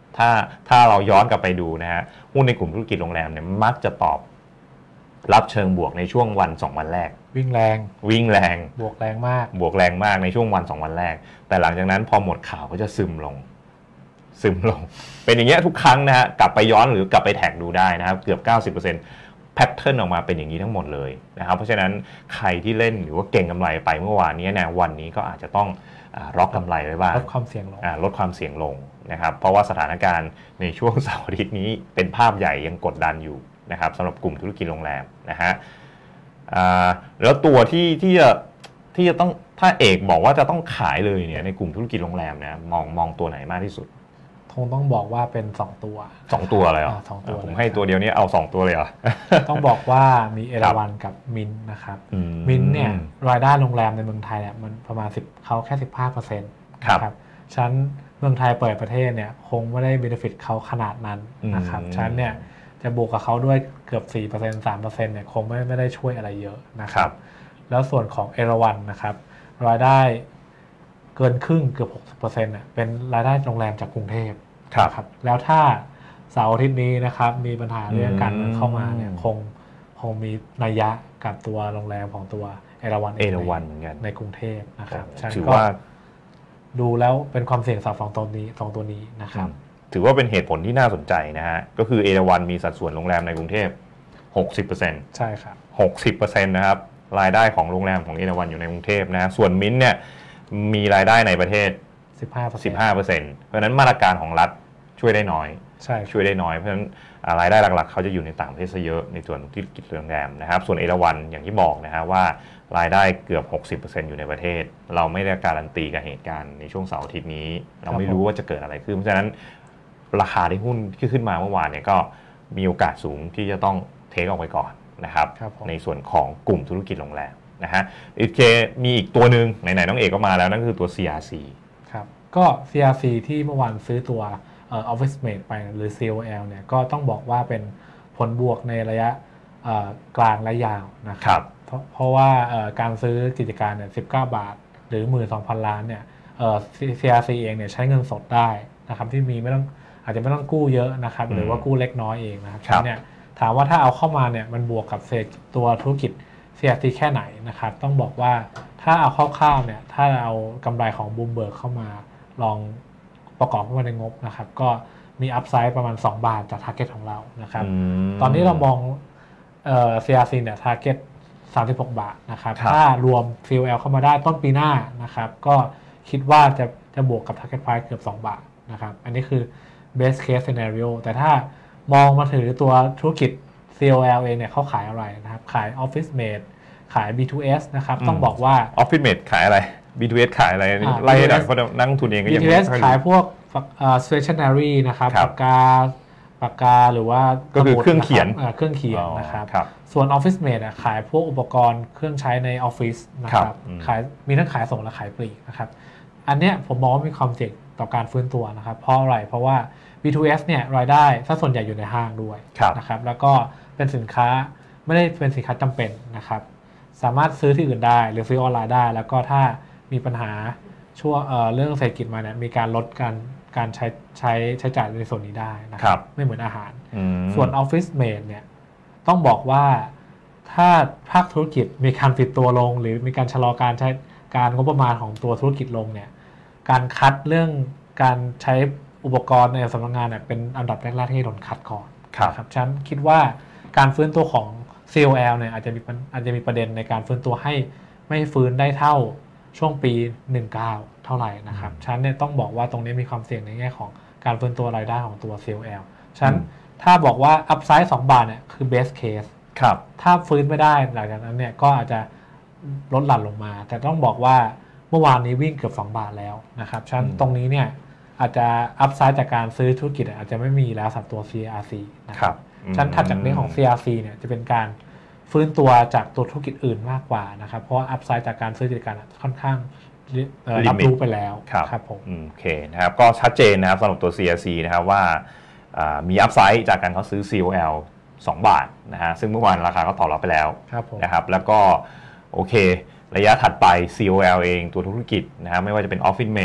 ถ้าถ้าเราย้อนกลับไปดูนะฮะหุ้นในกลุ่มธุรกิจโรงแรมเนี่ยมักจะตอบรับเชิงบวกในช่วงวันสองวันแรกวิ่งแรงวิ่งแรงบวกแรงมากบวกแรงมากในช่วงวันสองวันแรกแต่หลังจากนั้นพอหมดข่าวก็จะซึมลงซึมลงเป็นอย่างเงี้ยทุกครั้งนะฮะกลับไปย้อนหรือกลับไปแท็กดูได้นะครับเกือบ เก้าสิบเปอร์เซ็นต์ แพทเทิร์นออกมาเป็นอย่างนี้ทั้งหมดเลยนะครับเพราะฉะนั้นใครที่เล่นหรือว่าเก่งกำไรไปเมื่อวานนี้นะวันนี้ก็อาจจะต้องล็อกกำไรไว้บ้างลดความเสี่ยงลงลดความเสี่ยงลงนะครับเพราะว่าสถานการณ์ในช่วงเสาร์อาทิตย์นี้เป็นภาพใหญ่ยังกดดันอยู่นะครับสำหรับกลุ่มธุรกิจโรงแรมนะฮะแล้วตัวที่ที่จะที่จะต้องถ้าเอกบอกว่าจะต้องขายเลยเนี่ยในกลุ่มธุรกิจโรงแรมนะมองมองตัวไหนมากที่สุดคงต้องบอกว่าเป็นสองตัวสองตัวเลยเหรอสองตัวผมให้ตัวเดียวนี้เอาสองตัวเลยเหรอต้องบอกว่ามีเอราวัณกับมินนะครับมินเนี่ยรายได้โรงแรมในเมืองไทยเนี่ยมันประมาณสิบเขาแค่ สิบห้าเปอร์เซ็นต์ ครับฉะนั้นเมืองไทยเปิดประเทศเนี่ยคงไม่ได้เบเนฟิตเขาขนาดนั้นนะครับฉะนั้นเนี่ยจะบวกกับเขาด้วยเกือบ สี่เปอร์เซ็นต์ สามเปอร์เซ็นต์ เนี่ยคงไม่ไม่ได้ช่วยอะไรเยอะนะครับแล้วส่วนของเอราวัณนะครับรายได้เกินครึ่งเกือบ หกสิบเปอร์เซ็นต์ เนี่ยเป็นรายได้โรงแรมจากกรุงเทพครับแล้วถ้าเสาร์อาทิตย์นี้นะครับมีปัญหาเรื่องการเงินเข้ามาเนี่ยคงคงมีนัยยะกับตัวโรงแรมของตัวเอราวัณเอราวัณเหมือนกันในกรุงเทพนะครับถือว่าดูแล้วเป็นความเสี่ยงสองตัวนี้สองตัวนี้นะครับถือว่าเป็นเหตุผลที่น่าสนใจนะฮะก็คือเอราวัณมีสัดส่วนโรงแรมในกรุงเทพ หกสิบเปอร์เซ็นต์ใช่ครับหกสิบเปอร์เซ็นต์ นะครับรายได้ของโรงแรมของเอราวัณอยู่ในกรุงเทพนะฮะส่วนมิ้นท์เนี่ยมีรายได้ในประเทศสิบห้าเปอร์เซ็นต์สิบห้าเปอร์เซ็นต์ เพราะฉะนั้นมาตรการของรัฐช่วยได้น้อยใช่ช่วยได้น้อยเพราะฉะนั้นรายได้หลักๆเขาจะอยู่ในต่างประเทศซะเยอะในส่วนธุรกิจโรงแรมนะครับส่วนเอราวัณอย่างที่บอกนะฮะว่ารายได้เกือบ หกสิบเปอร์เซ็นต์ อยู่ในประเทศเราไม่ได้การันตีกับเหตุการณ์ในช่วงเสาร์อาทิตย์นี้เราไม่รู้ว่าจะเกิดอะไรขึ้นเพราะฉะนั้นราคาที่หุ้นที่ขึ้นมาเมื่อวานเนี่ยก็มีโอกาสสูงที่จะต้องเทคออกไปก่อนนะครับในส่วนของกลุ่มธุรกิจโรงแรมนะฮะโอเคมีอีกตัวหนึ่งไหนๆน้องเอกก็มาแล้วนั่นคือตัว ซี อาร์ ซีครับก็ ซี อาร์ ซี ที่เมื่อวานซื้อตัวเอ่อ OfficeMate ไปหรือ ซี โอ แอล เนี่ยก็ต้องบอกว่าเป็นผลบวกในระยะกลางและยาวนะครับเพราะเพราะว่าการซื้อกิจการเนี่ยสิบเก้าบาทหรือ หนึ่งหมื่นสองพัน ล้านเนี่ยเอ่อ ซี อาร์ ซี เองเนี่ยใช้เงินสดได้นะครับที่มีไม่ต้องอาจจะไม่ต้องกู้เยอะนะครับหรือว่ากู้เล็กน้อยเองนะครับเนี่ยถามว่าถ้าเอาเข้ามาเนี่ยมันบวกกับเศษตัวธุรกิจ ซี อาร์ ซี แค่ไหนนะครับต้องบอกว่าถ้าเอาคร่าวๆเนี่ยถ้าเอากำไรของบูมเบิร์กเข้ามาลองประกอบเข้ามาในงบนะครับก็มีอัพไซด์ประมาณสองบาทจาก target ของเรานะครับตอนนี้เรามองเอ่อ ซี อาร์ ซี เนี่ย target สามสิบหกบาทนะครับถ้ารวม ซี โอ แอล เข้ามาได้ต้นปีหน้านะครับก็คิดว่าจะจะบวกกับ target price เกือบสองบาทนะครับอันนี้คือ best case scenario แต่ถ้ามองมาถือตัวธุรกิจ ซี โอ แอล เองเนี่ยเขาขายอะไรนะครับขาย OfficeMate ขาย บี ทู เอส นะครับต้องบอกว่า OfficeMate ขายอะไร บี ทู เอส ขายอะไรไล่หน่อยเพราะนักลงทุนเองก็ยังบี ทู เอส ขายพวกเอ่อ stationery นะครับปากกาปากกาหรือว่าก็คือเครื่องเขียนเครื่องเขียนนะครับส่วน OfficeMate ขายพวกอุปกรณ์เครื่องใช้ในออฟฟิศนะครับขายมีทั้งขายส่งและขายปลีกนะครับอันเนี้ยผมมองว่ามีความเสี่ยงต่อการฟื้นตัวนะครับเพราะอะไรเพราะว่า บี ทู เอส เนี่ยรายได้ถ้าส่วนใหญ่อยู่ในห้างด้วยนะครับแล้วก็เป็นสินค้าไม่ได้เป็นสินค้าจำเป็นนะครับสามารถซื้อที่อื่นได้หรือซื้อออนไลน์ได้แล้วก็ถ้ามีปัญหาช่วง เอ่อ เรื่องเศรษฐกิจมาเนี่ยมีการลดการการใช้ใช้ใช้จ่ายในส่วนนี้ได้นะครับไม่เหมือนอาหารส่วน OfficeMate เนี่ยต้องบอกว่าถ้าภาคธุรกิจมีการปิดตัวลงหรือมีการชะลอการใช้การงบประมาณของตัวธุรกิจลงเนี่ยการคัดเรื่องการใช้อุปกรณ์ในสำนักงานเนี่ยเป็นอันดับแรกๆที่โดนคัดก่อนครับฉันคิดว่าการฟื้นตัวของ ซี โอ แอล เนี่ยอาจจะมีอาจจะมีประเด็นในการฟื้นตัวให้ไม่ฟื้นได้เท่าช่วงปีสิบเก้าเท่าไหร่นะครับฉันเนี่ยต้องบอกว่าตรงนี้มีความเสี่ยงในแง่ของการฟื้นตัวรายได้ของตัว ซี โอ แอล ฉันถ้าบอกว่าอัพไซด์สองบาทเนี่ยคือ best case ครับถ้าฟื้นไม่ได้หลังจากนั้นเนี่ยก็อาจจะลดหลั่นลงมาแต่ต้องบอกว่าเมื่อวานนี้วิ่งเกือบสองบาทแล้วนะครับฉันตรงนี้เนี่ยอาจจะอัพไซด์จากการซื้อธุรกิจอาจจะไม่มีแล้วสำหรับตัว ซี อาร์ ซี นะครับฉันถัดจากนี้ของ ซี อาร์ ซี เนี่ยจะเป็นการฟื้นตัวจากตัวธุรกิจอื่นมากกว่านะครับเพราะว่าอัพไซด์จากการซื้อกิจการค่อนข้างรับรู้ไปแล้วครับผมโอเคนะครับก็ชัดเจนนะครับสำหรับตัว ซี อาร์ ซี นะครับว่ามีอัพไซด์จากการเขาซื้อ ซี โอ แอล สองบาทนะฮะซึ่งเมื่อวานราคาก็ตอบรับไปแล้วนะครับแล้วก็โอเคระยะถัดไป ซี โอ แอล เองตัวธุรกิจนะฮะไม่ว่าจะเป็น OfficeMate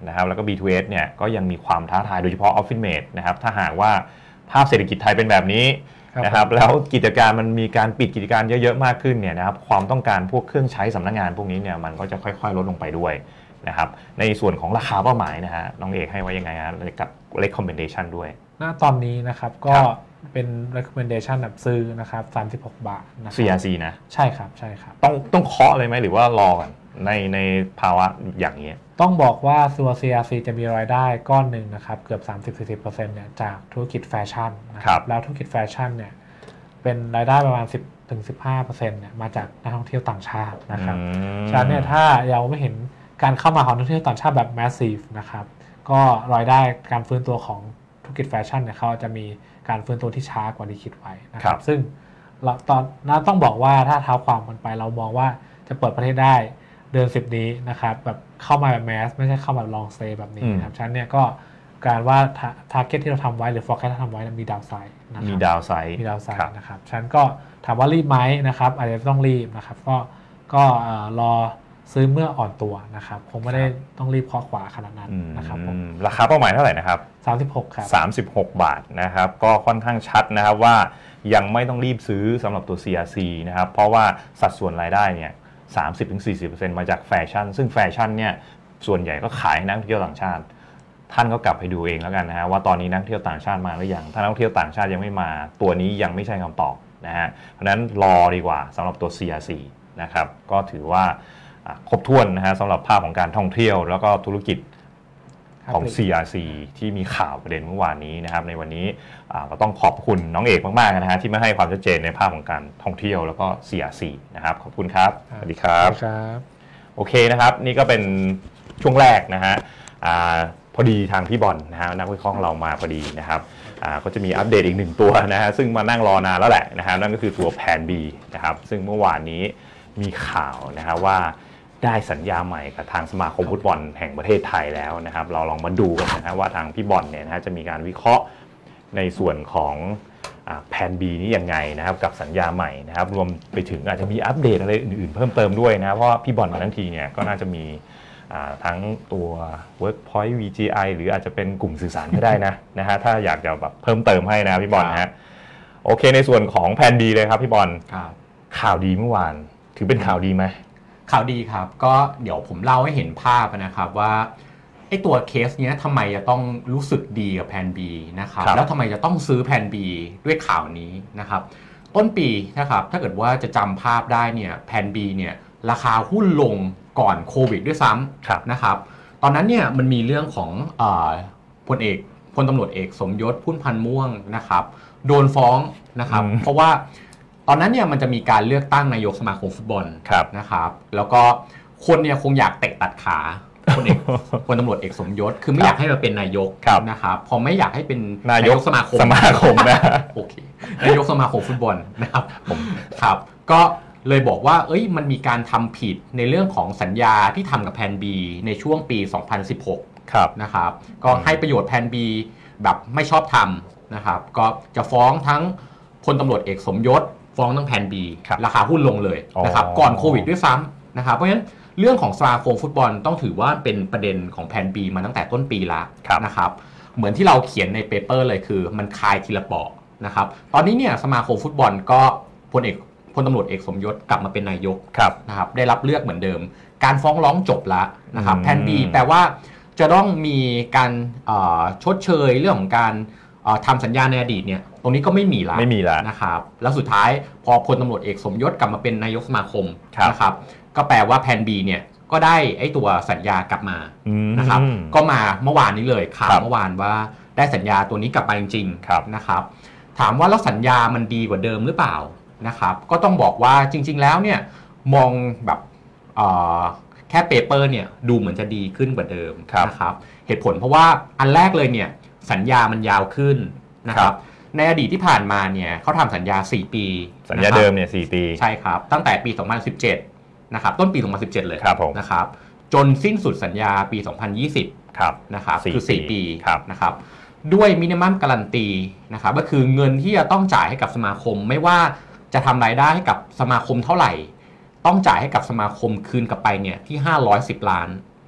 นะครับแล้วก็ บี ทู เอส เนี่ยก็ยังมีความท้าทายโดยเฉพาะ Office Mate นะครับถ้าหากว่าภาพเศรษฐกิจไทยเป็นแบบนี้นะครับแล้วกิจการมันมีการปิดกิจการเยอะๆมากขึ้นเนี่ยนะครับความต้องการพวกเครื่องใช้สำนักงานพวกนี้เนี่ยมันก็จะค่อยๆลดลงไปด้วยนะครับในส่วนของราคาเป้าหมายนะฮะน้องเอกให้ไว้ยังไงฮะกับ recommendation ด้วยณตอนนี้นะครับก็เป็น recommendation แบบซื้อนะครับสามสิบหกบาทนะซี อาร์ ซี นะใช่ครับใช่ครับต้องต้องเคาะเลยไหมหรือว่ารอก่อนในในภาวะอย่างนี้ต้องบอกว่าตัว ซี อาร์ ซี จะมีรายได้ก้อนหนึ่งนะครับเกือบ สามสิบถึงสี่สิบเปอร์เซ็นต์ เนี่ยจากธุรกิจแฟชั่นนะครับแล้วธุรกิจแฟชั่นเนี่ยเป็นรายได้ประมาณ สิบถึงสิบห้าเปอร์เซ็นต์ เนี่ยมาจากนักท่องเที่ยวต่างชาตินะครับฉะนั้นเนี่ยถ้าเราไม่เห็นการเข้ามาของนักท่องเที่ยวต่างชาติแบบ massive นะครับก็รายได้การฟื้นตัวของธุรกิจแฟชั่นเนี่ยเขาจะมีการฟื้นตัวที่ช้ากว่าที่คิดไว้นะครับซึ่งเราตอนนั้นต้องบอกว่าถ้าเท้าความกันไปเรามองว่าจะเปิดประเทศได้เดือนสิบนี้นะครับแบบเข้ามาแบบแมสไม่ใช่เข้าแบบลองสเตย์แบบนี้นะครับฉะนั้นเนี่ยก็การว่าทาร์เก็ตที่เราทำไว้หรือโฟกัสที่เราทำไว้มีดาวไซด์นะครับมีดาวไซด์มีดาวไซด์นะครับฉะนั้นก็ถามว่ารีบไหมนะครับอาจจะต้องรีบนะครับก็ก็รอซื้อเมื่ออ่อนตัวนะครับคงไม่ได้ต้องรีบเคาะขวาขนาดนั้นนะครับผมราคาเป้าหมายเท่าไหร่นะครับสามสิบหกครับสามสิบหกบาทนะครับก็ค่อนข้างชัดนะครับว่ายังไม่ต้องรีบซื้อสำหรับตัว ซี อาร์ ซี นะครับเพราะว่าสัดส่วนรายได้เนี่ย สามสิบถึงสี่สิบเปอร์เซ็นต์ มาจากแฟชั่นซึ่งแฟชั่นเนี่ยส่วนใหญ่ก็ขายให้นักท่องเที่ยวต่างชาติท่านก็กลับไปดูเองแล้วกันนะฮะว่าตอนนี้นักท่องเที่ยวต่างชาติมาหรือยังถ้านักท่องเที่ยวต่างชาติยังไม่มาตัวนี้ยังไม่ใช่คำตอบนะฮะเพราะฉะนั้นรอดีกว่าสำหรับตัว ซี อาร์ ซี นะครับก็ถือว่าครบถ้วนนะฮะสำหรับภาพของการท่องเที่ยวแล้วก็ธุรกิจของ ซี อาร์ ซี ที่มีข่าวประเด็นเมื่อวานนี้นะครับในวันนี้ก็ต้องขอบคุณน้องเอกมากๆนะฮะที่มาให้ความชัดเจนในภาพของการท่องเที่ยวแล้วก็ ซี อาร์ ซี นะครับขอบคุณครับสวัสดีครับโอเคนะครับนี่ก็เป็นช่วงแรกนะฮะพอดีทางพี่บอลนะฮะนักวิเคราะห์ของเรามาพอดีนะครับก็จะมีอัปเดตอีกหนึ่งตัวนะฮะซึ่งมานั่งรอนานแล้วแหละนะฮะนั่นก็คือตัวแผน B นะครับซึ่งเมื่อวานนี้มีข่าวนะฮะว่าได้สัญญาใหม่กับทางสมาคมฟุตบอลแห่งประเทศไทยแล้วนะครับเราลองมาดูกันนะฮะว่าทางพี่บอลเนี่ยนะฮะจะมีการวิเคราะห์ในส่วนของแผน B นี้ยังไงนะครับกับสัญญาใหม่นะครับรวมไปถึงอาจจะมีอัปเดตอะไรอื่นๆเพิ่มเติมด้วยนะเพราะพี่บอลมาทั้งทีเนี่ยก็น่าจะมีทั้งตัว Workpoint วี จี ไอ หรืออาจจะเป็นกลุ่มสื่อสารก็ได้นะนะฮะถ้าอยากจะแบบเพิ่มเติมให้นะพี่บอลนะฮะโอเคในส่วนของแผน B เลยครับพี่บอลข่าวดีเมื่อวานถือเป็นข่าวดีไหมข่าวดีครับก็เดี๋ยวผมเล่าให้เห็นภาพนะครับว่าไอ้ตัวเคสนี้ทำไมจะต้องรู้สึกดีกับแผน B นะครับแล้วทำไมจะต้องซื้อแผน B ด้วยข่าวนี้นะครับต้นปีนะครับถ้าเกิดว่าจะจำภาพได้เนี่ยแผน B เนี่ยราคาหุ้นลงก่อนโควิดด้วยซ้ำนะครับตอนนั้นเนี่ยมันมีเรื่องของพลเอกพลตำรวจเอกสมยศพุ่มพันธ์ม่วงนะครับโดนฟ้องนะครับเพราะว่าตอนนั้นเนี่ยมันจะมีการเลือกตั้งนายกสมาคมฟุตบอลนะครับแล้วก็คนเนี่ยคงอยากเตะตัดขาพลเอกพลตำรวจเอกสมยศคือไม่อยากให้มาเป็นนายกนะครับพอไม่อยากให้เป็นนายกสมาคมสมาคมนะโอเคนายกสมาคมฟุตบอลนะครับผมครับก็เลยบอกว่าเอ้ยมันมีการทำผิดในเรื่องของสัญญาที่ทำกับแผน B ในช่วงปีสองพันสิบหกนะครับก็ให้ประโยชน์แผน B แบบไม่ชอบธรรมนะครับก็จะฟ้องทั้งพลตำรวจเอกสมยศฟ้องทั้งแผน B ราคาหุ้นลงเลยนะครับก่อนโควิดด้วยซ้ำนะครับเพราะฉะนั้นเรื่องของสมาคมฟุตบอลต้องถือว่าเป็นประเด็นของแผน B มาตั้งแต่ต้นปีแล้วนะครับเหมือนที่เราเขียนในเปเปอร์เลยคือมันคลายทีละปอกนะครับตอนนี้เนี่ยสมาคมฟุตบอลก็พลเอกพลตำรวจเอกสมยศกลับมาเป็นนายกนะครับได้รับเลือกเหมือนเดิมการฟ้องร้องจบแล้วนะครับแผน B แปลว่าจะต้องมีการชดเชยเรื่องของการทำสัญญาในอดีตเนี่ยตรงนี้ก็ไม่มีแล้วไม่มีแล้วนะครับแล้วสุดท้ายพอพลตำรวจเอกสมยศกลับมาเป็นนายกสมาคมนะครับก็แปลว่าแผน B เนี่ยก็ได้ไอ้ตัวสัญญากลับมานะครับก็มาเมื่อวานนี้เลยข่าวเมื่อวานว่าได้สัญญาตัวนี้กลับมาจริงๆนะครับถามว่าแล้วสัญญามันดีกว่าเดิมหรือเปล่านะครับก็ต้องบอกว่าจริงๆแล้วเนี่ยมองแบบแค่เปเปอร์เนี่ยดูเหมือนจะดีขึ้นกว่าเดิมนะครับเหตุผลเพราะว่าอันแรกเลยเนี่ยสัญญามันยาวขึ้นนะครับในอดีตที่ผ่านมาเนี่ยเขาทำสัญญาสี่ปีสัญญาเดิมเนี่ยสี่ปีใช่ครับตั้งแต่ปีสองพันสิบเจ็ดนะครับต้นปีสองพันสิบเจ็ดเลยนะครับจนสิ้นสุดสัญญาปีสองพันยี่สิบนะครับคือสี่ปีนะครับด้วยมินิมัมการันตีนะครับก็คือเงินที่จะต้องจ่ายให้กับสมาคมไม่ว่าจะทำรายได้ให้กับสมาคมเท่าไหร่ต้องจ่ายให้กับสมาคมคืนกลับไปเนี่ยที่ห้าร้อยสิบล้าน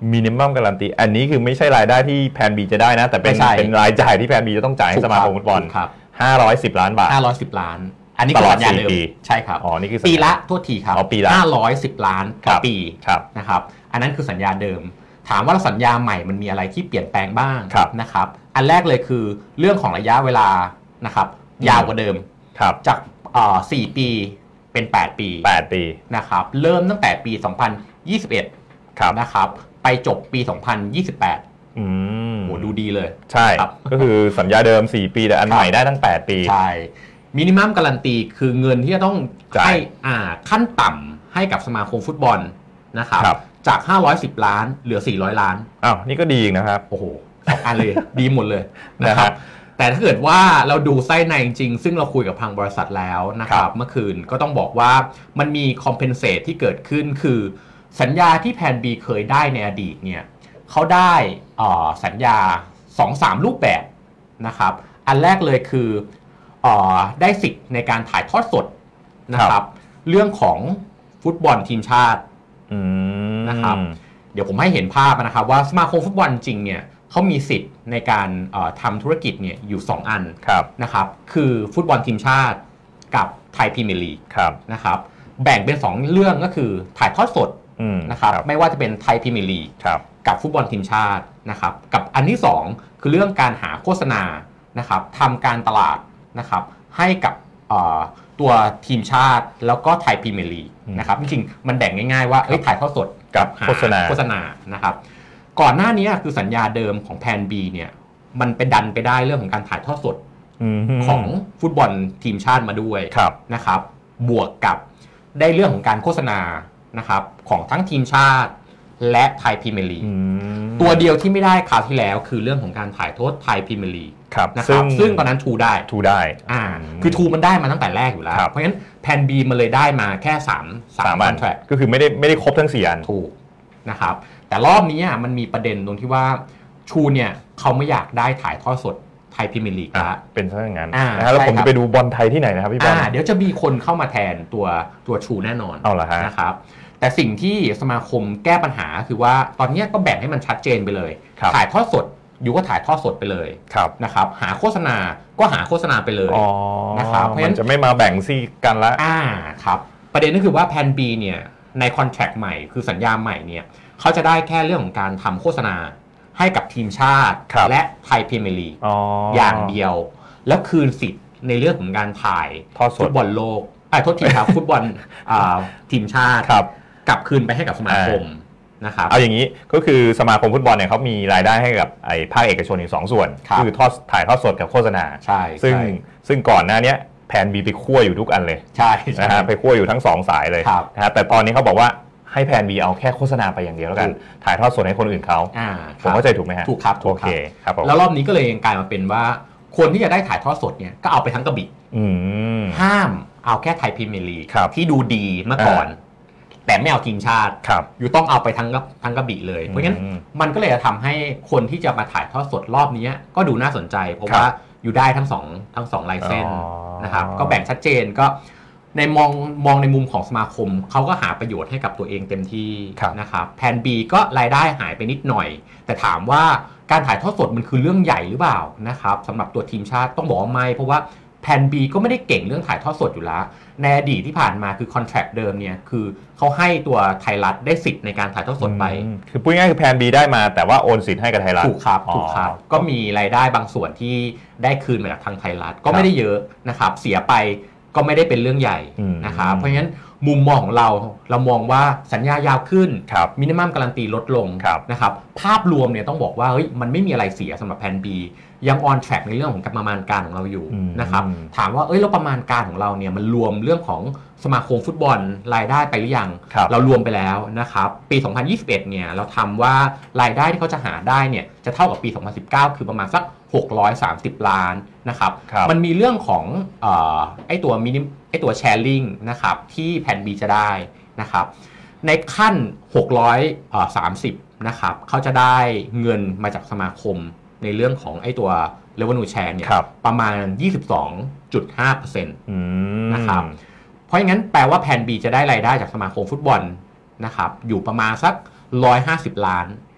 มินิมัมการันตีอันนี้คือไม่ใช่รายได้ที่แพน B จะได้นะแต่เป็นเป็นรายจ่ายที่แพน B จะต้องจ่ายให้สมาคมฟุตบอลห้าร้อยสิบล้านบาทห้าร้อยสิบล้านอันนี้คือสัญญาเดิมใช่ครับอ๋อนี่คือปีละโทษทีครับปีละห้าร้อยสิบล้านต่อปีนะครับอันนั้นคือสัญญาเดิมถามว่าสัญญาใหม่มันมีอะไรที่เปลี่ยนแปลงบ้างนะครับอันแรกเลยคือเรื่องของระยะเวลานะครับยาวกว่าเดิมจากสี่ปีเป็นแปดปีแปดปีนะครับเริ่มตั้งแต่ปีสองพันยี่สิบเอ็ดนะครับไปจบปีสองพันยี่สิบแปดอืมโหดูดีเลยใช่ก็คือสัญญาเดิมสี่ปีแต่อันใหม่ได้ตั้งแปดปีใช่มินิมัมการันตีคือเงินที่จะต้องให้อ่าขั้นต่ำให้กับสมาคมฟุตบอลนะครับจากห้าร้อยสิบล้านเหลือสี่ร้อยล้านอ้าวนี่ก็ดีนะครับโอ้โหสองอันเลยดีหมดเลยนะครับแต่ถ้าเกิดว่าเราดูไส้ในจริงซึ่งเราคุยกับทางบริษัทแล้วนะครับเมื่อคืนก็ต้องบอกว่ามันมีคอมเพนเซตที่เกิดขึ้นคือสัญญาที่แพน B เคยได้ในอดีตเนี่ยเขาได้สัญญา สองถึงสาม รูปแบบนะครับอันแรกเลยคือได้สิทธิ์ในการถ่ายทอดสดนะครับเรื่องของฟุตบอลทีมชาตินะครับเดี๋ยวผมให้เห็นภาพนะครับว่าสมาคมฟุตบอลจริงเนี่ยเขามีสิทธิ์ในการทำธุรกิจเนี่ยอยู่สองอันนะครับคือฟุตบอลทีมชาติกับไทยพรีเมียร์ลีกนะครับแบ่งเป็นสองเรื่องก็คือถ่ายทอดสดนะครับไม่ว่าจะเป็นไทยพรีเมียร์ลีกกับฟุตบอลทีมชาตินะครับกับอันที่สองคือเรื่องการหาโฆษณานะครับทำการตลาดนะครับให้กับตัวทีมชาติแล้วก็ไทยพรีเมียร์ลีกนะครับจริงๆมันแบ่งง่ายๆว่าถ่ายทอดสดกับโฆษณาโฆษณานะครับก่อนหน้านี้คือสัญญาเดิมของแพน B เนี่ยมันไปดันไปได้เรื่องของการถ่ายทอดสดของฟุตบอลทีมชาติมาด้วยนะครับบวกกับได้เรื่องของการโฆษณานะครับของทั้งทีมชาติและไทยพรีเมียร์ลีกตัวเดียวที่ไม่ได้คราวที่แล้วคือเรื่องของการถ่ายทอดไทยพรีเมียร์ลีกนะครับซึ่งตอนนั้นทูได้ทูได้อ่าคือทูมันได้มาตั้งแต่แรกอยู่แล้วเพราะฉะนั้นแพน B มันเลยได้มาแค่สามสามคอนแทรคก็คือไม่ได้ไม่ได้ครบทั้งสี่อันถูกนะครับแต่รอบนี้มันมีประเด็นตรงที่ว่าชูเนี่ยเขาไม่อยากได้ถ่ายทอดสดไทยพรีเมียร์ลีกละเป็นซะอย่างนั้นนะแล้วผมจะไปดูบอลไทยที่ไหนนะครับพี่บอลเดี๋ยวจะมีคนเข้ามาแทนตัวตัวชูแน่นอนเอาละฮะนะครับแต่สิ่งที่สมาคมแก้ปัญหาคือว่าตอนนี้ก็แบ่งให้มันชัดเจนไปเลยถ่ายทอดสดอยู่ก็ถ่ายทอดสดไปเลยนะครับหาโฆษณาก็หาโฆษณาไปเลยนะครับเพราะฉะนั้นจะไม่มาแบ่งซี่กันละอ่าครับประเด็นก็คือว่าแพน B เนี่ยในคอนแทรคใหม่คือสัญญาใหม่เนี่ยเขาจะได้แค่เรื่องของการทำโฆษณาให้กับทีมชาติและไทยพรีเมียร์ลีกอย่างเดียวแล้วคืนสิทธิ์ในเรื่องของการถ่ายฟุตบอลโลกอ่าโทษทีครับฟุตบอลทีมชาติกลับคืนไปให้กับสมาคมนะครับเอาอย่างนี้ก็คือสมาคมฟุตบอลเนี่ยเขามีรายได้ให้กับไอ้ภาคเอกชนอีกสองส่วนคือทอดถ่ายทอดสดกับโฆษณาใช่ซึ่งซึ่งก่อนหน้านี้แพน B ไปคั่วอยู่ทุกอันเลยใช่นะฮะไปคั่วอยู่ทั้งสองสายเลยนะฮะแต่ตอนนี้เขาบอกว่าให้แพน B เอาแค่โฆษณาไปอย่างเดียวแล้วกันถ่ายทอดสดให้คนอื่นเขาผมเข้าใจถูกไหมฮะถูกครับโอเคครับแล้วรอบนี้ก็เลยกลายมาเป็นว่าคนที่จะได้ถ่ายทอดสดเนี่ยก็เอาไปทั้งกระบี่ห้ามเอาแค่ไทยพรีเมียร์ลีกที่ดูดีเมื่อก่อนแต่ไม่เอาทีมชาติอยู่ต้องเอาไปทั้งทั้งกระบี่เลยเพราะงั้นมันก็เลยจะทำให้คนที่จะมาถ่ายทอดสดรอบนี้ก็ดูน่าสนใจเพราะว่าอยู่ได้ทั้งสองทั้งสองลายเส้นนะครับก็แบ่งชัดเจนก็ในมองมองในมุมของสมาคมเขาก็หาประโยชน์ให้กับตัวเองเต็มที่นะครับแพน B ก็รายได้หายไปนิดหน่อยแต่ถามว่าการถ่ายทอดสดมันคือเรื่องใหญ่หรือเปล่านะครับสำหรับตัวทีมชาติต้องบอกว่าไม่เพราะว่าแพน B ก็ไม่ได้เก่งเรื่องถ่ายทอดสดอยู่แล้วในอดีตที่ผ่านมาคือคอนแทรคเดิมเนี่ยคือเขาให้ตัวไทยรัฐได้สิทธิ์ในการถ่ายทอดสดไปคือพูดง่ายๆคือแพน B ได้มาแต่ว่าโอนสิทธิ์ให้กับไทยรัฐถูกครับถูกครับก็มีรายได้บางส่วนที่ได้คืนมาจากทางไทยรัฐก็ไม่ได้เยอะนะครับเสียไปก็ไม่ได้เป็นเรื่องใหญ่นะครับเพราะฉะนั้นมุมมองของเราเรามองว่าสัญญายาวขึ้นมินิมัมการันตีลดลงนะครับภาพรวมเนี่ยต้องบอกว่าเฮ้ยมันไม่มีอะไรเสียสำหรับแพน B ยังออนแทร็กในเรื่องของการประมาณการของเราอยู่นะครับถามว่าเอ้ยเราประมาณการของเราเนี่ยมันรวมเรื่องของสมาคมฟุตบอลรายได้ไปหรือยังรเรารวมไปแล้วนะครับปีสองพันยี่สิบเอ็ดเนี่ยเราทำว่ารายได้ที่เขาจะหาได้เนี่ยจะเท่ากับปีสองพันสิบเก้าคือประมาณสักหกร้อยสามสิบล้านนะครับมันมีเรื่องของเอ่อไอ้ตัวมินิไอ้ตัวแชร์ลิงนะครับที่แพน B จะได้นะครับในขั้นหกร้อยสามสิบนะครับเขาจะได้เงินมาจากสมาคมในเรื่องของไอ้ตัว revenue share เนี่ยประมาณ ยี่สิบสองจุดห้าเปอร์เซ็นต์ นะครับเพราะงั้นแปลว่าแพน B จะได้รายได้จากสมาคมฟุตบอลนะครับอยู่ประมาณสักหนึ่งร้อยห้าสิบล้าน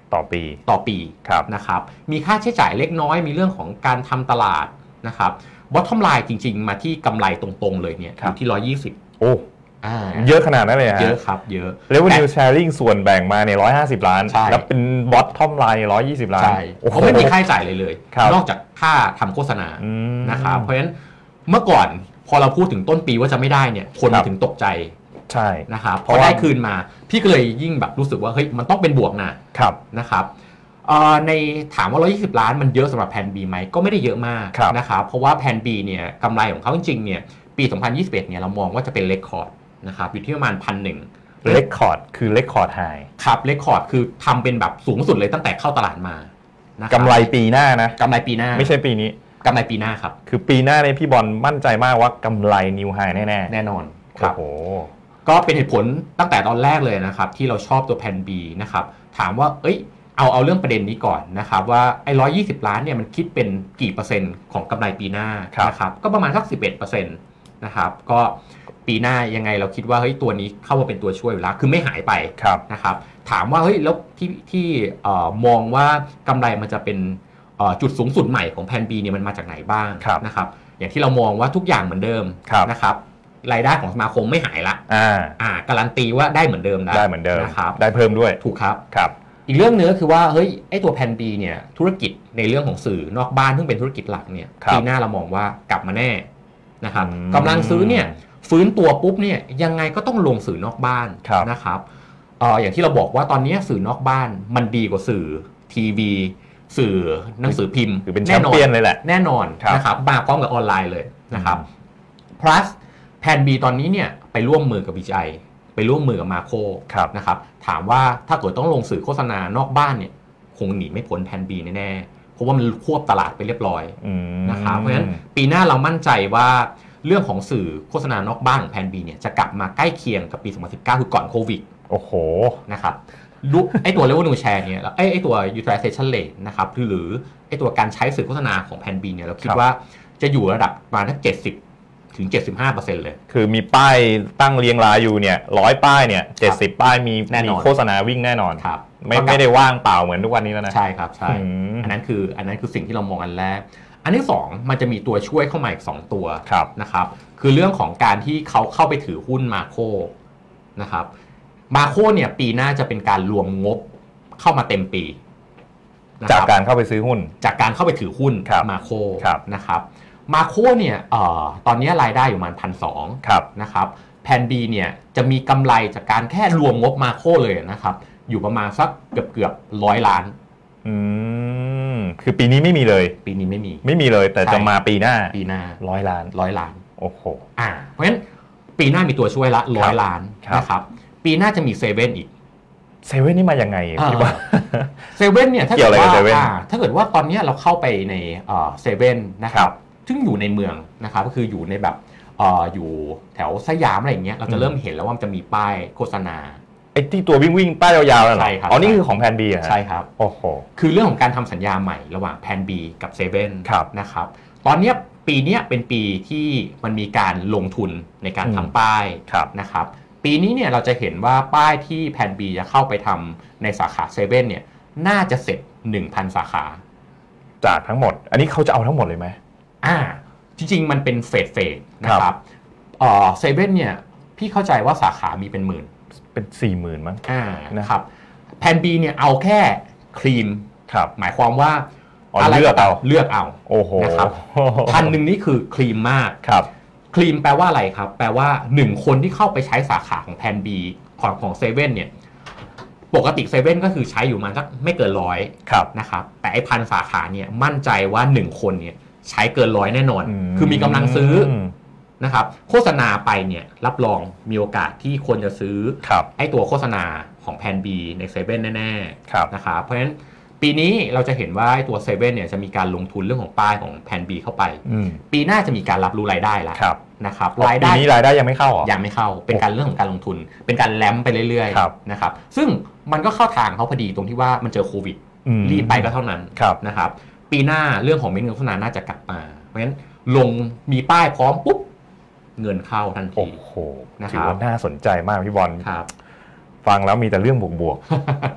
ต่อปีต่อปีครับนะครับมีค่าใช้จ่ายเล็กน้อยมีเรื่องของการทำตลาดนะครับbottom line จริงๆมาที่กำไรตรงๆเลยเนี่ยอยู่ที่หนึ่งร้อยยี่สิบโอ้เยอะขนาดนั้นเลยฮะเยอะครับเยอะ revenue sharing ส่วนแบ่งมาเนี่ยหนึ่งร้อยห้าสิบล้านแล้วเป็น bottom line หนึ่งร้อยยี่สิบล้านใช่เขาไม่มีค่าใช้จ่ายเลยเลยนอกจากค่าทำโฆษณานะครับเพราะฉะนั้นเมื่อก่อนพอเราพูดถึงต้นปีว่าจะไม่ได้เนี่ยคนถึงตกใจใช่นะครับพอได้คืนมาพี่ก็เลยยิ่งแบบรู้สึกว่าเฮ้ยมันต้องเป็นบวกนะครับนะครับในถามว่าหนึ่งร้อยยี่สิบล้านมันเยอะสำหรับแพน B ไหมก็ไม่ได้เยอะมากนะครับเพราะว่าแพน B เนี่ยกำไรของเขาจริงๆเนี่ยปีสองพันยี่สิบเอ็ดเนี่ยเรามองว่าจะเป็นเรคคอร์ดนะครับอยู่ที่ประมาณ หนึ่งพันหนึ่งเรคคอร์ดคือเรคคอร์ดไฮครับเรคคอร์ดคือทำเป็นแบบสูงสุดเลยตั้งแต่เข้าตลาดมานะกำไรปีหน้านะกำไรปีหน้าไม่ใช่ปีนี้กำไรปีหน้าครับคือปีหน้าเนี่ยพี่บอลมั่นใจมากว่ากำไรนิวไฮแน่ๆแน่นอนครับโอ้ก็เป็นเหตุผลตั้งแต่ตอนแรกเลยนะครับที่เราชอบตัวแพน B นะครับถามว่าเอ้ยเอาเอาเรื่องประเด็นนี้ก่อนนะครับว่าไอ้หนึ่งร้อยยี่สิบล้านเนี่ยมันคิดเป็นกี่เปอร์เซ็นต์ของกำไรปีหน้านะครับก็ประมาณสัก สิบเอ็ดเปอร์เซ็นต์ นะครับก็ปีหน้ายังไงเราคิดว่าเฮ้ยตัวนี้เข้ามาเป็นตัวช่วยอยู่แล้วคือไม่หายไปนะครับถามว่าเฮ้ยแล้วที่ที่มองว่ากำไรมันจะเป็นจุดสูงสุดใหม่ของแพน B เนี่ยมันมาจากไหนบ้างนะครับอย่างที่เรามองว่าทุกอย่างเหมือนเดิมนะครับรายได้ของสมาคมไม่หายละอ่าอ่าการันตีว่าได้เหมือนเดิมนะได้เหมือนเดิมนะครับได้เพิ่มด้วยถูกครับครับอีกเรื่องนึงก็คือว่าเฮ้ยไอตัวแพน B เนี่ยธุรกิจในเรื่องของสื่อนอกบ้านซึ่งเป็นธุรกิจหลักเนี่ยปีหน้าเรามองว่ากลับมาแน่นะครับกำลังซื้อเนี่ยฟื้นตัวปุ๊บเนี่ยยังไงก็ต้องลงสื่อนอกบ้านนะครับเอ่ออย่างที่เราบอกว่าตอนนี้สื่อนอกบ้านมันดีกว่าสื่อทีวีสื่อหนังสือพิมพ์คือเป็นแชมเปี้ยนเลยแหละแน่นอนนะครับมาพร้อมกับออนไลน์เลยนะครับ plus แพน B ตอนนี้เนี่ยไปร่วมมือกับ บี จี ไอ ไปร่วมมือกับมาโคนะครับถามว่าถ้าเกิดต้องลงสื่อโฆษณานอกบ้านเนี่ยคงหนีไม่พ้นแพน B แน่ๆเพราะว่ามันควบตลาดไปเรียบร้อยนะครับเพราะฉะนั้นปีหน้าเรามั่นใจว่าเรื่องของสื่อโฆษณานอกบ้านของแพน B เนี่ยจะกลับมาใกล้เคียงกับปีสองพันสิบเก้าคือก่อนโควิดโอ้โหนะครับไอตัว revenue share เนี่ยไอไอตัว utilization rate นะครับหรือไอตัวการใช้สื่อโฆษณาของแพน B เนี่ยเราคิดว่าจะอยู่ระดับประมาณสักเจ็ดสิบถึง เจ็ดสิบห้าเปอร์เซ็นต์ เลยคือมีป้ายตั้งเรียงรายอยู่เนี่ยหนึ่งร้อยป้ายเนี่ยเจ็ดสิบป้ายมีมีโฆษณาวิ่งแน่นอนครับไม่ไม่ได้ว่างเปล่าเหมือนทุกวันนี้แล้วนะใช่ครับใช่อันนั้นคืออันนั้นคือสิ่งที่เรามองอันแรกอันที่สองมันจะมีตัวช่วยเข้ามาอีกสองตัวนะครับคือเรื่องของการที่เขาเข้าไปถือหุ้นมาโคนะครับมาโคเนี่ยปีหน้าจะเป็นการรวมงบเข้ามาเต็มปีจากการเข้าไปซื้อหุ้นจากการเข้าไปถือหุ้นมาโคนะครับมาโคเนี่ยเอ่อตอนนี้รายได้อยู่ประมาณ หนึ่งพันสองร้อย นะครับแพน B เนี่ยจะมีกำไรจากการแค่รวมงบมาโคเลยนะครับอยู่ประมาณสักเกือบเกือบร้อยล้านอืมคือปีนี้ไม่มีเลยปีนี้ไม่มีไม่มีเลยแต่จะมาปีหน้าปีหน้าร้อยล้านร้อยล้านโอ้โหอ่าเพราะฉะนั้นปีหน้ามีตัวช่วยละร้อยล้านนะครับปีหน้าจะมีเซเว่นอีกเซเว่นนี่มาอย่างไงพี่บ้าเซเว่นเนี่ยถ้าเกิดว่าถ้าเกิดว่าตอนนี้เราเข้าไปในเซเว่นนะครับซึ่งอยู่ในเมืองนะครับก็คืออยู่ในแบบออยู่แถวสยามอะไรอย่างเงี้ยเราจะเริ่มเห็นแล้วว่ามันจะมีป้ายโฆษณาไอ้ที่ตัววิ่งวิ่งป้ายยาวๆนั่นเหรอใช่ครับอ๋อนี่คือของแพน B อ่ะใช่ครับโอ้โหคือเรื่องของการทำสัญญาใหม่ระหว่างแพน B กับเซเว่นนะครับตอนนี้ปีนี้เป็นปีที่มันมีการลงทุนในการทำป้ายนะครับปีนี้เนี่ยเราจะเห็นว่าป้ายที่แพน B จะเข้าไปทำในสาขาเซเว่นเนี่ยน่าจะเสร็จ หนึ่งพัน สาขาจากทั้งหมดอันนี้เขาจะเอาทั้งหมดเลยไหมอ่าจริงๆมันเป็นเฟสเฟสนะครับเอ่อเซเว่นเนี่ยพี่เข้าใจว่าสาขามีเป็นหมื่นเป็นสี่หมื่นมั้งอ่านะครับแพน B เนี่ยเอาแค่ครีมครับหมายความว่าเลือกเอาเลือกเอาโอ้โหนะครับพันหนึ่งนี่คือครีมมากครับครีมแปลว่าอะไรครับแปลว่าหนึ่งคนที่เข้าไปใช้สาขาของแพน B ของของเซเว่นเนี่ยปกติเซเว่นก็คือใช้อยู่มาสักไม่เกินร้อยนะครับแต่ไอ้พันสาขาเนี่ยมั่นใจว่าหนึ่งคนเนี่ยใช้เกินร้อยแน่นอนคือมีกำลังซื้อนะครับโฆษณาไปเนี่ยรับรองมีโอกาสที่คนจะซื้อไอ้ตัวโฆษณาของแพน B ในเซเว่นแน่ๆนะครับเพราะฉะนั้นปีนี้เราจะเห็นว่าไอ้ตัวเซเว่นเนี่ยจะมีการลงทุนเรื่องของป้ายของแพน B เข้าไปปีหน้าจะมีการรับรู้รายได้แล้วนะครับรายได้ปีนี้รายได้ยังไม่เข้าหรอยังไม่เข้าเป็นการเรื่องของการลงทุนเป็นการแลมไปเรื่อยๆนะครับซึ่งมันก็เข้าทางเขาพอดีตรงที่ว่ามันเจอโควิดรีบไปก็เท่านั้นนะครับปีหน้าเรื่องของเม็ดเงินโฆษณาน่าจะกลับมาเพราะฉะนั้นลงมีป้ายพร้อมปุ๊บเงินเข้าทันทีโอ้โหถือว่าน่าสนใจมากพี่บอลครับฟังแล้วมีแต่เรื่องบวกๆเพรา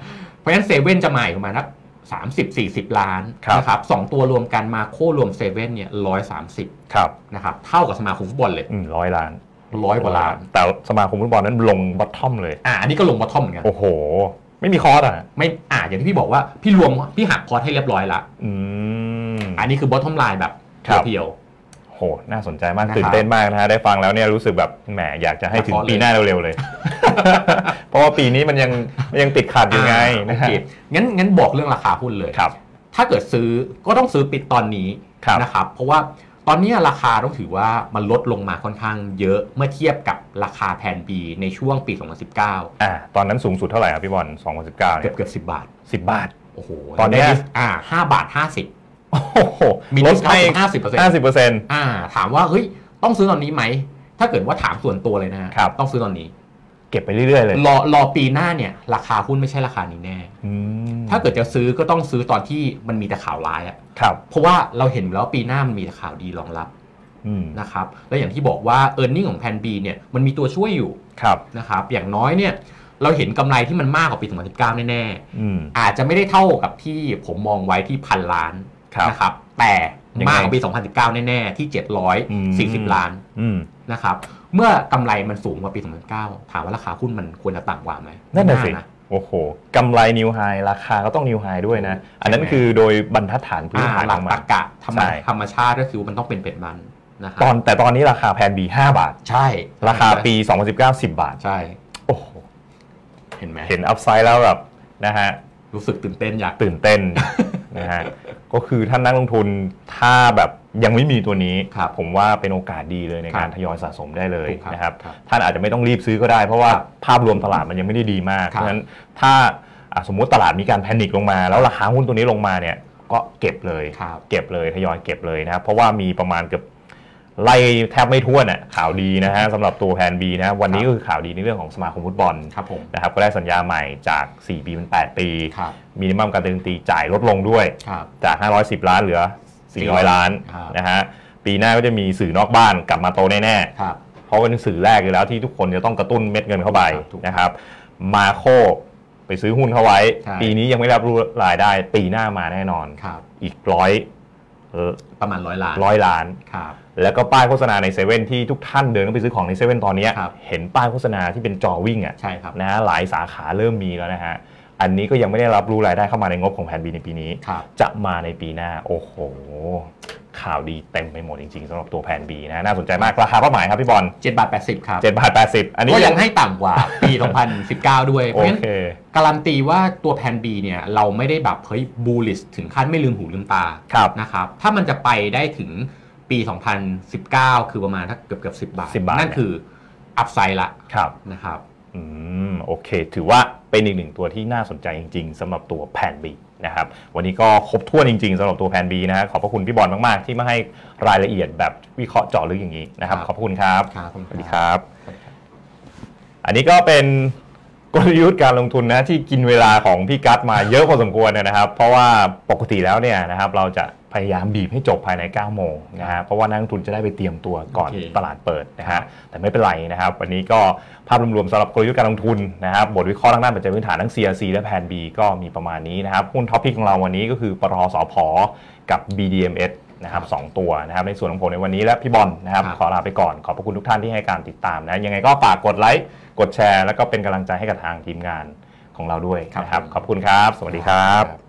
เพราะฉะนั้นเซเว่นจะมาอีกประมาณนักสามสิบสี่สิบล้านนะครับสองตัวรวมกันมาโครวมเซเว่นเนี่ยร้อยสามสิบนะครับเท่ากับสมาคมฟุตบอลเลยร้อยล้านร้อยกว่าล้านแต่สมาคมฟุตบอลนั้นลงบอททอมเลยอ่าอันนี้ก็ลงบอททอมเหมือนกันโอ้โหไม่มีคอร์สอ่ะไม่อ่าอย่างที่พี่บอกว่าพี่รวมพี่หักคอร์สให้เรียบร้อยละอืมอันนี้คือบอททอมไลน์แบบเพียวๆโหน่าสนใจมากตื่นเต้นมากนะฮะได้ฟังแล้วเนี่ยรู้สึกแบบแหมอยากจะให้ถึงปีหน้าเร็วๆเลยเพราะว่าปีนี้มันยังยังติดขัดอยู่ไงนะฮะงั้นงั้นบอกเรื่องราคาหุ้นเลยครับถ้าเกิดซื้อก็ต้องซื้อปิดตอนนี้นะครับเพราะว่าตอนนี้ราคาต้องถือว่ามันลดลงมาค่อนข้างเยอะเมื่อเทียบกับราคาแพน B ในช่วงปีสองพันสิบเก้าอ่าตอนนั้นสูงสุดเท่าไหร่ครับพี่บอลสองพันสิบเก้าเนี่ยเกือบเกือบสิบบาทสิบบาทโอ้โหตอนนี้อ่าห้าบาทห้าสิบโอ้โหมีลดให้ห้าสิบเปอร์เซ็นต์ห้าสิบเปอร์เซ็นต์อ่าถามว่าเฮ้ยต้องซื้อตอนนี้ไหมถ้าเกิดว่าถามส่วนตัวเลยนะครับต้องซื้อตอนนี้เก็บไปเรื่อยๆเลยรอรอปีหน้าเนี่ยราคาหุ้นไม่ใช่ราคานี้แน่ถ้าเกิดจะซื้อก็ต้องซื้อตอนที่มันมีแต่ข่าวร้ายอ่ะเพราะว่าเราเห็นแล้วปีหน้ามันมีแต่ข่าวดีรองรับนะครับแล้วอย่างที่บอกว่า อี อาร์ เน็ง ของแพน B เนี่ยมันมีตัวช่วยอยู่นะครับอย่างน้อยเนี่ยเราเห็นกำไรที่มันมากกว่าปีสองพันสิบเก้าแน่ๆอาจจะไม่ได้เท่ากับที่ผมมองไว้ที่พันล้านนะครับแต่มากกว่าปีสองพันสิบเก้าแน่ๆที่เจ็ดร้อยสี่สิบล้านนะครับเมื่อกำไรมันสูงกว่าปีสองพันสิบเก้าถามว่าราคาหุ้นมันควรจะต่ำกว่าไหมนั่นแหละสิโอ้โหกำไรนิวไฮราคาก็ต้องนิวไฮด้วยนะอันนั้นคือโดยบรรทัดฐานพื้นฐานหลักตรรกะธรรมชาติก็คือมันต้องเป็นเป็นมันตอนแต่ตอนนี้ราคาแพน B ห้าบาทใช่ราคาปีสองพันสิบเก้า สิบบาทใช่โอ้โหเห็นไหมเห็นอัพไซด์แล้วแบบนะฮะรู้สึกตื่นเต้นอยากตื่นเต้นนะฮะก็คือท่านนักลงทุนถ้าแบบยังไม่มีตัวนี้ผมว่าเป็นโอกาสดีเลยในการทยอยสะสมได้เลยนะครับท่านอาจจะไม่ต้องรีบซื้อก็ได้เพราะว่าภาพรวมตลาดมันยังไม่ได้ดีมากเพราะฉะนั้นถ้าสมมุติตลาดมีการแพนิคลงมาแล้วราคาหุ้นตัวนี้ลงมาเนี่ยก็เก็บเลยเก็บเลยทยอยเก็บเลยนะครับเพราะว่ามีประมาณเกือบไล่แทบไม่ถ้วนอ่ะข่าวดีนะฮะสำหรับตัวแพน B นะวันนี้ก็คือข่าวดีในเรื่องของสมาคมฟุตบอลนะครับก็ได้สัญญาใหม่จากสี่ปีเป็นแปดปีมินิมัมการันตีจ่ายลดลงด้วยจากห้าร้อยสิบล้านเหลือสี่ร้อยล้านนะฮะปีหน้าก็จะมีสื่อนอกบ้านกลับมาโตแน่ๆเพราะเป็นสื่อแรกอยู่แล้วที่ทุกคนจะต้องกระตุ้นเม็ดเงินเข้าไปนะครับมาโคไปซื้อหุ้นเข้าไว้ปีนี้ยังไม่รับรู้รายได้ปีหน้ามาแน่นอนอีกร้อยประมาณร้อยล้านร้อยล้านแล้วก็ป้ายโฆษณาในเซเว่นที่ทุกท่านเดินเข้าไปซื้อของในเซเว่นตอนนี้เห็นป้ายโฆษณาที่เป็นจอวิ่งอ่ะนะฮะหลายสาขาเริ่มมีแล้วนะฮะอันนี้ก็ยังไม่ได้รับรู้รายได้เข้ามาในงบของแพน B ในปีนี้จะมาในปีหน้าโอ้โหข่าวดีเต็มไปหมดจริงๆสำหรับตัวแพน B นะน่าสนใจมากราคาเป้าหมายครับพี่บอลเจ็ดบาทแปดสิบครับเจ็ดบาทแปดสิบอันนี้ก็ยังให้ต่ำกว่าปีสองพันสิบเก้าด้วยเพราะฉะนั้นการันตีว่าตัวแพน B เนี่ยเราไม่ได้แบบเฮ้ยบูลลิชถึงขั้นไม่ลืมหูลืมตานะครับถ้ามันจะไปได้ถึงปีสองพันสิบเก้าคือประมาณถ้าเกือบเกือบสิบบาทนั่นคืออัพไซด์ละนะครับอืมโอเคถือว่าเป็นอีกหนึ่งตัวที่น่าสนใจจริงๆสำหรับตัวแพน B นะครับวันนี้ก็ครบถ้วนจริงๆสำหรับตัวแพน B นะฮะขอบพระคุณพี่บอลมากๆที่มาให้รายละเอียดแบบวิเคราะห์เจาะลึกอย่างนี้นะครับขอบพระคุณครับสวัสดีครับอันนี้ก็เป็นกลยุทธ์การลงทุนนะที่กินเวลาของพี่กั๊ดมาเยอะพอสมควรนะครับเพราะว่าปกติแล้วเนี่ยนะครับเราจะพยายามบีบให้จบภายในเก้าโมงนะฮะเพราะว่านักลงทุนจะได้ไปเตรียมตัวก่อนตลาดเปิดนะฮะแต่ไม่เป็นไรนะครับวันนี้ก็ภาพรวมๆสำหรับกลยุทธ์การลงทุนนะครับบทวิเคราะห์ทางด้านปัจจัยพื้นฐานทั้ง ซี อาร์ ซี และแพน B ก็มีประมาณนี้นะครับหุ้นท็อปพิกของเราวันนี้ก็คือปตท.สผ.กับ บี ดี เอ็ม เอส นะครับสองตัวนะครับในส่วนของผมในวันนี้และพี่บอลนะครับขอลาไปก่อนขอบพระคุณทุกท่านที่ให้การติดตามนะยังไงก็ฝากกดไลค์กดแชร์แล้วก็เป็นกำลังใจให้กับทางทีมงานของเราด้วยนะครับขอบคุณครับสวัสดีครับ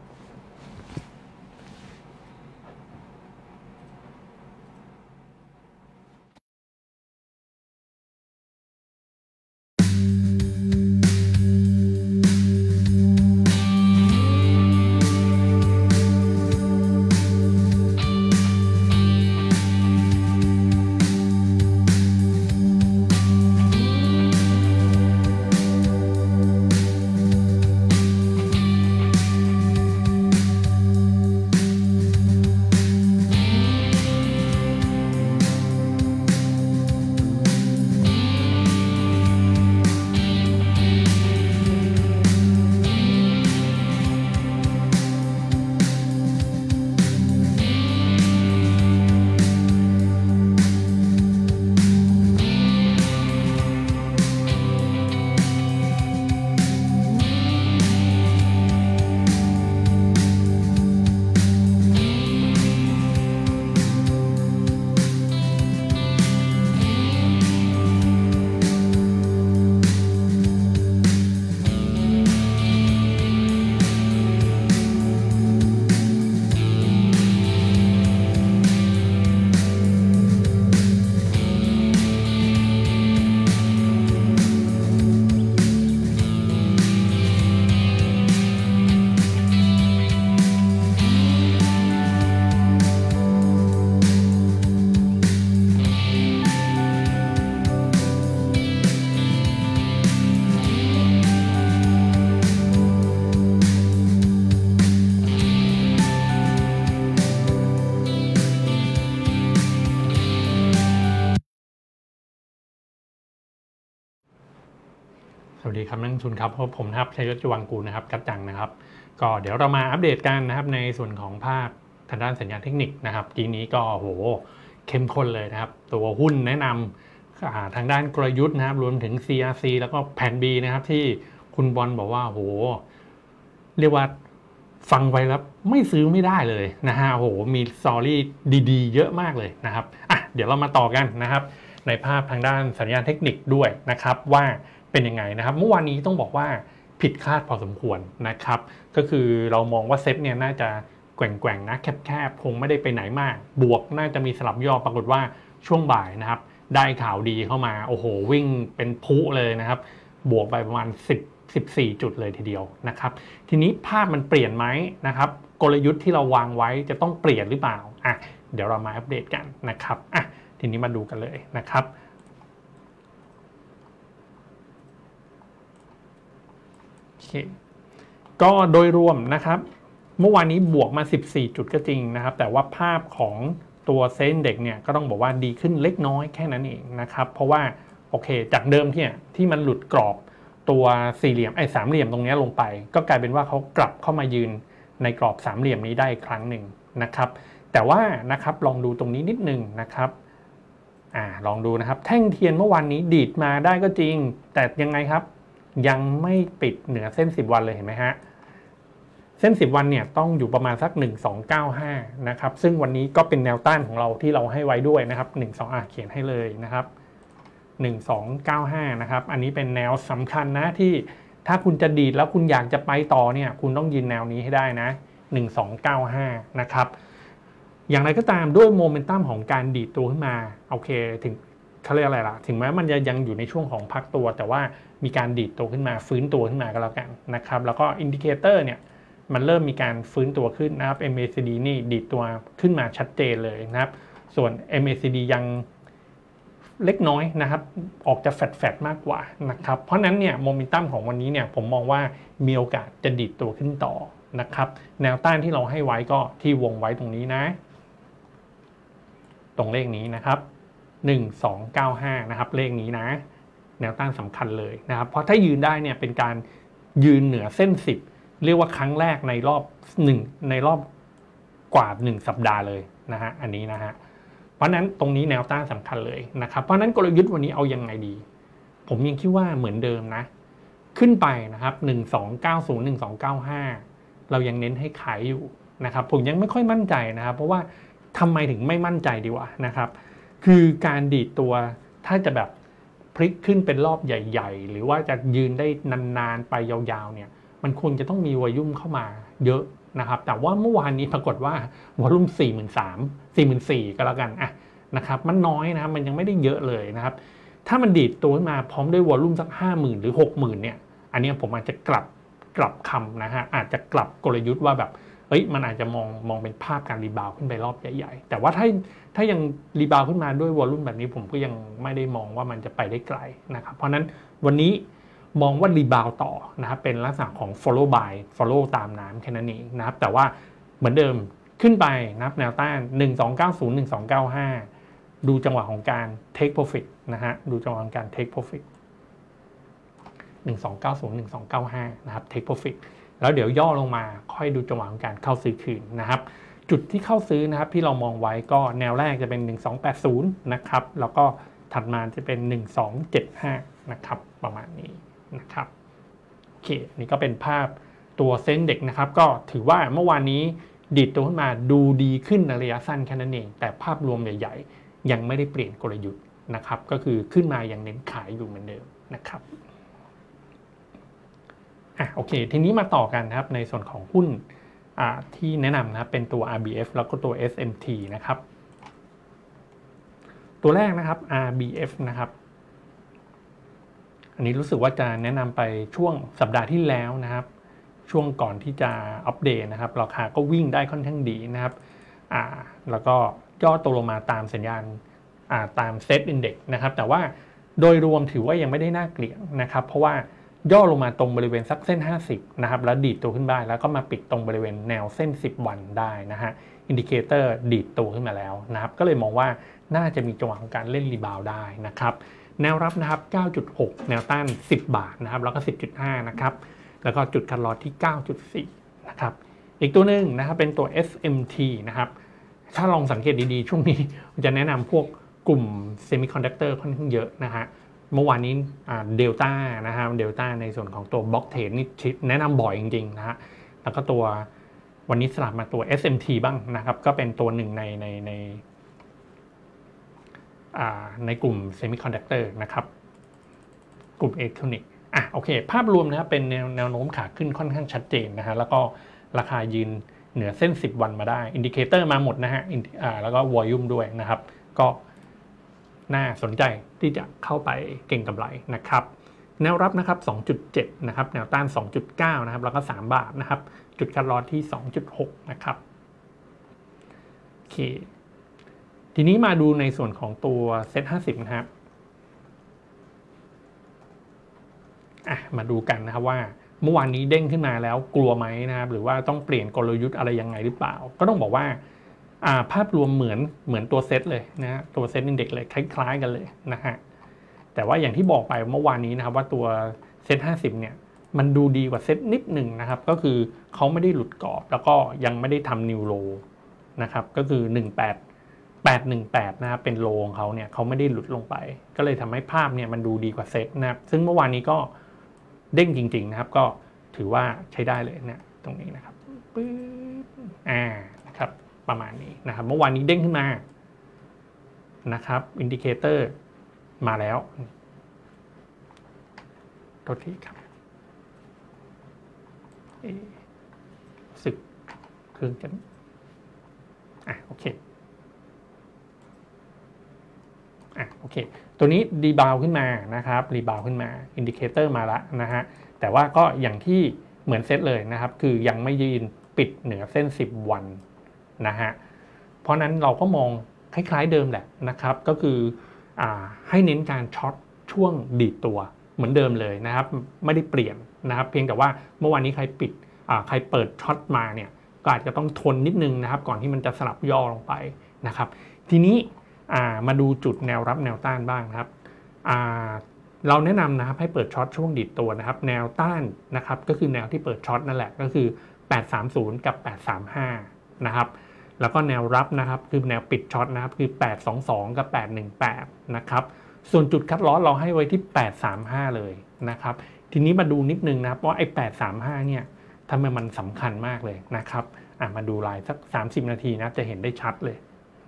วัสดีครับนักลงทุนครับผมนะครับชัยยศ จวังกูลนะครับกัจจังนะครับก็เดี๋ยวเรามาอัปเดตกันนะครับในส่วนของภาพทางด้านสัญญาณเทคนิคนะครับทีนี้ก็โหเข้มข้นเลยนะครับตัวหุ้นแนะนำทางด้านกลยุทธ์นะครับรวมถึง ซี อาร์ ซี แล้วก็แผน B นะครับที่คุณบอลบอกว่าโหเรียกว่าฟังไปแล้วไม่ซื้อไม่ได้เลยนะฮะโหมีสตอรี่ดีๆเยอะมากเลยนะครับอ่ะเดี๋ยวเรามาต่อกันนะครับในภาพทางด้านสัญญาณเทคนิคด้วยนะครับว่าเป็นยังไงนะครับเมื่อวานนี้ต้องบอกว่าผิดคาดพอสมควรนะครับก็คือเรามองว่าเซ็ตเนี่ยน่าจะแกว่งๆนะแคบๆคงไม่ได้ไปไหนมากบวกน่าจะมีสลับย่อปรากฏว่าช่วงบ่ายนะครับได้ข่าวดีเข้ามาโอ้โหวิ่งเป็นพุเลยนะครับบวกไปประมาณสิบ สิบสี่จุดเลยทีเดียวนะครับทีนี้ภาพมันเปลี่ยนไหมนะครับกลยุทธ์ที่เราวางไว้จะต้องเปลี่ยนหรือเปล่าอ่ะเดี๋ยวเรามาอัปเดตกันนะครับอ่ะทีนี้มาดูกันเลยนะครับโอเคก็โดยรวมนะครับเมื่อวานนี้บวกมาสิบสี่จุดก็จริงนะครับแต่ว่าภาพของตัวเซ็นเด็กเนี่ยก็ต้องบอกว่าดีขึ้นเล็กน้อยแค่นั้นเองนะครับเพราะว่าโอเคจากเดิมที่ที่มันหลุดกรอบตัวสี่เหลี่ยมไอ้สามเหลี่ยมตรงนี้ลงไปก็กลายเป็นว่าเขากลับเข้ามายืนในกรอบสามเหลี่ยมนี้ได้อีกครั้งหนึ่งนะครับแต่ว่านะครับลองดูตรงนี้นิดนึงนะครับอ่าลองดูนะครับแท่งเทียนเมื่อวานนี้ดีดมาได้ก็จริงแต่ยังไงครับยังไม่ปิดเหนือเส้นสิบวันเลยเห็นไหมฮะเส้นสิบวันเนี่ยต้องอยู่ประมาณสักหนึ่งสองเก้าห้านะครับซึ่งวันนี้ก็เป็นแนวต้านของเราที่เราให้ไว้ด้วยนะครับหนึ่ง สองอ่ะเขียนให้เลยนะครับหนึ่ง สอง เก้า ห้านะครับอันนี้เป็นแนวสำคัญนะที่ถ้าคุณจะดีดแล้วคุณอยากจะไปต่อเนี่ยคุณต้องยืนแนวนี้ให้ได้นะหนึ่ง สอง เก้า ห้านะครับอย่างไรก็ตามด้วยโมเมนตัมของการดีดตัวขึ้นมาโอเคถึงเขาเรียกอะไรล่ะถึงแม้มันจะยังอยู่ในช่วงของพักตัวแต่ว่ามีการดีดตัวขึ้นมาฟื้นตัวขึ้นมาก็แล้วกันนะครับแล้วก็อินดิเคเตอร์เนี่ยมันเริ่มมีการฟื้นตัวขึ้นนะครับ เอ็ม เอ ซี ดี นี่ดีดตัวขึ้นมาชัดเจนเลยนะครับส่วน เอ็ม เอ ซี ดี ยังเล็กน้อยนะครับออกจะแฟดๆมากกว่านะครับเพราะนั้นเนี่ยโมเมนตัมของวันนี้เนี่ยผมมองว่ามีโอกาสจะดีดตัวขึ้นต่อนะครับแนวต้านที่เราให้ไว้ก็ที่วงไว้ตรงนี้นะตรงเลขนี้นะครับหนึ่ง สอง เก้า ห้านะครับเลขนี้นะแนวต้านสำคัญเลยนะครับเพราะถ้ายืนได้เนี่ยเป็นการยืนเหนือเส้นสิบเรียกว่าครั้งแรกในรอบหนึ่งในรอบกว่าหนึ่งสัปดาห์เลยนะฮะอันนี้นะฮะเพราะนั้นตรงนี้แนวต้านสำคัญเลยนะครับเพราะนั้นกลยุทธ์วันนี้เอายังไงดีผมยังคิดว่าเหมือนเดิมนะขึ้นไปนะครับหนึ่ง สอง เก้า ศูนย์ หนึ่ง สอง เก้า ห้าเรายังเน้นให้ขายอยู่นะครับผมยังไม่ค่อยมั่นใจนะครับเพราะว่าทำไมถึงไม่มั่นใจดีวะนะครับคือการดีดตัวถ้าจะแบบพลิกขึ้นเป็นรอบใหญ่ๆหรือว่าจะยืนได้นานๆไปยาวๆเนี่ยมันควรจะต้องมีวอลลุ่มเข้ามาเยอะนะครับแต่ว่าเมื่อวานนี้ปรากฏว่าวอลลุ่ม สี่หมื่นสามพัน สี่หมื่นสี่พัน ก็แล้วกันอ่ะนะครับมันน้อยนะมันยังไม่ได้เยอะเลยนะครับถ้ามันดีดตัวขึ้นมาพร้อมด้วยวอลลุ่มสัก ห้าหมื่น หรือ หกหมื่น เนี่ยอันนี้ผมอาจจะกลับกลับคำนะฮะอาจจะกลับกลยุทธ์ว่าแบบเอ้ยมันอาจจะมองมองเป็นภาพการรีบาวขึ้นไปรอบใหญ่ๆแต่ว่าถ้าถ้ายังรีบาวขึ้นมาด้วยวอลลุ่มแบบนี้ผมก็ยังไม่ได้มองว่ามันจะไปได้ไกลนะครับเพราะนั้นวันนี้มองว่ารีบาวต่อนะครับเป็นลักษณะของ follow by follow ตามน้ำแค่นั้นเองนะครับแต่ว่าเหมือนเดิมขึ้นไปนะครับแนวต้านหนึ่ง สอง เก้า ศูนย์ หนึ่ง สอง เก้า ห้าดูจังหวะของการ take profit นะฮะดูจังหวะของการ take profit หนึ่ง สอง เก้า ศูนย์ หนึ่ง สอง เก้า ห้านะครับ take profit แล้วเดี๋ยวย่อลงมาค่อยดูจังหวะของการเข้าซื้อคืนนะครับจุดที่เข้าซื้อนะครับที่เรามองไว้ก็แนวแรกจะเป็นหนึ่ง สอง แปด ศูนย์นะครับแล้วก็ถัดมาจะเป็นหนึ่ง สอง เจ็ด ห้านะครับประมาณนี้นะครับโอเคนี่ก็เป็นภาพตัวเซ็นเด็กนะครับก็ถือว่าเมื่อวานนี้ดีดตัวขึ้นมาดูดีขึ้นในระยะสั้นแค่นั้นเองแต่ภาพรวมใหญ่ๆยังไม่ได้เปลี่ยนกลยุทธ์นะครับก็คือขึ้นมายังเน้นขายอยู่เหมือนเดิมนะครับอ่ะโอเคทีนี้มาต่อกันนะครับในส่วนของหุ้นที่แนะนำนะครับเป็นตัว อาร์ บี เอฟ แล้วก็ตัว เอส เอ็ม ที นะครับตัวแรกนะครับ อาร์ บี เอฟ นะครับอันนี้รู้สึกว่าจะแนะนำไปช่วงสัปดาห์ที่แล้วนะครับช่วงก่อนที่จะอัปเดตนะครับราคาก็วิ่งได้ค่อนข้างดีนะครับอ่าแล้วก็ย่อตัวลงมาตามสัญญาณอ่าตามเซตอินเด็กซ์นะครับแต่ว่าโดยรวมถือว่ายังไม่ได้น่าเกลียดนะครับเพราะว่าย่อลงมาตรงบริเวณสักเส้นห้าสิบนะครับแล้วดีดตัวขึ้นได้แล้วก็มาปิดตรงบริเวณแนวเส้นสิบวันได้นะฮะอินดิเคเตอร์ดีดตัวขึ้นมาแล้วนะครับก็เลยมองว่าน่าจะมีจังหวะของการเล่นรีบาวได้นะครับแนวรับนะครับ เก้าจุดหก แนวต้านสิบบาทนะครับแล้วก็ สิบจุดห้า นะครับแล้วก็จุดคัดลอสที่ เก้าจุดสี่ นะครับอีกตัวหนึ่งนะครับเป็นตัว เอส เอ็ม ที นะครับถ้าลองสังเกตดีๆช่วงนี้จะแนะนำพวกกลุ่มเซมิคอนดักเตอร์ค่อนข้างเยอะนะฮะเมื่อวานนี้เดลต้านะครับเดลต้าในส่วนของตัวบล็อกเทรดนี่แนะนำบ่อยจริงๆนะฮะแล้วก็ตัววันนี้สลับมาตัว เอส เอ็ม ที บ้างนะครับก็เป็นตัวหนึ่งในในในในกลุ่มเซมิคอนดักเตอร์นะครับกลุ่มอิเล็กทรอนิกส์อ่ะโอเคภาพรวมนะครับเป็นแนวแนวโน้มขาขึ้นค่อนข้างชัดเจนนะฮะแล้วก็ราคายืนเหนือเส้นสิบวันมาได้อินดิเคเตอร์มาหมดนะฮะอ่าแล้วก็วอลลุ่มด้วยนะครับก็น่าสนใจที่จะเข้าไปเก่งกำไรนะครับแนวรับนะครับ สองจุดเจ็ด นะครับแนวต้าน สองจุดเก้า นะครับแล้วก็สามบาทนะครับจุดคัดลอสที่ สองจุดหก นะครับโอเคทีนี้มาดูในส่วนของตัวเซ็ตห้าสิบนะครับอ่ะมาดูกันนะครับว่าเมื่อวานนี้เด้งขึ้นมาแล้วกลัวไหมนะครับหรือว่าต้องเปลี่ยนกลยุทธ์อะไรยังไงหรือเปล่าก็ต้องบอกว่าอ่าภาพรวมเหมือนเหมือนตัวเซตเลยนะฮะตัวเซตอินเด็กซ์เลยคล้ายๆกันเลยนะฮะแต่ว่าอย่างที่บอกไปเมื่อวานนี้นะครับว่าตัวเซ็ตห้าสิบเนี่ยมันดูดีกว่าเซตนิดหนึ่งนะครับก็คือเขาไม่ได้หลุดกรอบแล้วก็ยังไม่ได้ทำนิวโลนะครับก็คือหนึ่งแปด แปดหนึ่งแปดนะครับเป็นโลของเขาเนี่ยเขาไม่ได้หลุดลงไปก็เลยทำให้ภาพเนี่ยมันดูดีกว่าเซตนะครับซึ่งเมื่อวานนี้ก็เด้งจริงๆนะครับก็ถือว่าใช้ได้เลยเนี่ยตรงนี้นะครับปึ๊บอ่านะครับประมาณนี้นะครับเมื่อวานนี้เด้งขึ้นมานะครับอินดิเคเตอร์มาแล้วโทษทีครับสึกเครื่องกันอ่ะโอเคอ่ะโอเคตัวนี้รีบาวขึ้นมานะครับรีบาวขึ้นมาอินดิเคเตอร์มาละนะฮะแต่ว่าก็อย่างที่เหมือนเซตเลยนะครับคือยังไม่ยืนปิดเหนือเส้นสิบวันนะฮะเพราะนั้นเราก็มองคล้ายๆเดิมแหละนะครับก็คืออ่าให้เน้นการช็อตช่วงดีดตัวเหมือนเดิมเลยนะครับไม่ได้เปลี่ยนนะครับเพียงแต่ว่าเมื่อวานนี้ใครปิดอ่าใครเปิดช็อตมาเนี่ยก็อาจจะต้องทนนิดนึงนะครับก่อนที่มันจะสลับย่อลงไปนะครับทีนี้มาดูจุดแนวรับแนวต้านบ้างนะครับเราแนะนำนะครับให้เปิดช็อตช่วงดีดตัวนะครับแนวต้านนะครับก็คือแนวที่เปิดช็อตนั่นแหละก็คือแปดสามศูนย์กับแปดสามห้านะครับแล้วก็แนวรับนะครับคือแนวปิดช็อตนะครับคือแปดสองสองกับแปดหนึ่งแปดนะครับส่วนจุดคัดลอสเราให้ไว้ที่แปดสามห้าเลยนะครับทีนี้มาดูนิดนึงนะครับว่าไอ้แปดสามห้าเนี่ยทำไมมันสำคัญมากเลยนะครับมาดูลายสักสามสิบนาทีนะจะเห็นได้ชัดเลย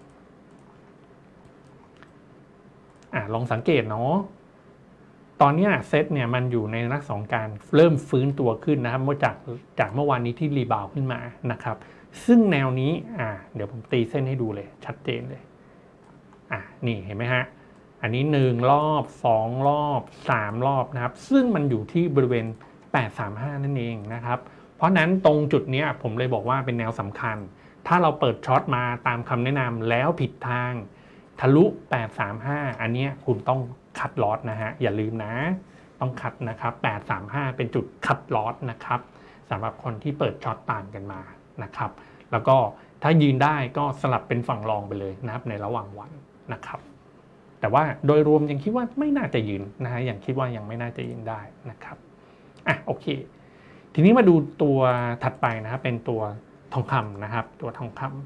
อ่ะลองสังเกตเนาะตอนนี้เซตเนี่ยมันอยู่ในลักษณะของการเริ่มฟื้นตัวขึ้นนะครับเมื่อจากจากเมื่อวานนี้ที่รีบาวขึ้นมานะครับซึ่งแนวนี้อ่ะเดี๋ยวผมตีเส้นให้ดูเลยชัดเจนเลยอ่ะนี่เห็นไหมฮะอันนี้หนึ่งรอบสองรอบสามรอบนะครับซึ่งมันอยู่ที่บริเวณแปดสามห้านั่นเองนะครับเพราะนั้นตรงจุดนี้ผมเลยบอกว่าเป็นแนวสำคัญถ้าเราเปิดช็อตมาตามคำแนะนำแล้วผิดทางทะลุแปดสามห้าอันนี้คุณต้องคัดลอสนะฮะอย่าลืมนะต้องคัดนะครับแปดสามห้าเป็นจุดคัดลอสนะครับสำหรับคนที่เปิดช็อตตามกันมานะครับแล้วก็ถ้ายืนได้ก็สลับเป็นฝั่งรองไปเลยนะครับในระหว่างวันนะครับแต่ว่าโดยรวมยังคิดว่าไม่น่าจะยืนนะฮะยังคิดว่ายังไม่น่าจะยืนได้นะครับอ่ะโอเคทีนี้มาดูตัวถัดไปนะครับเป็นตัวทองคำนะครับตัวทองคำ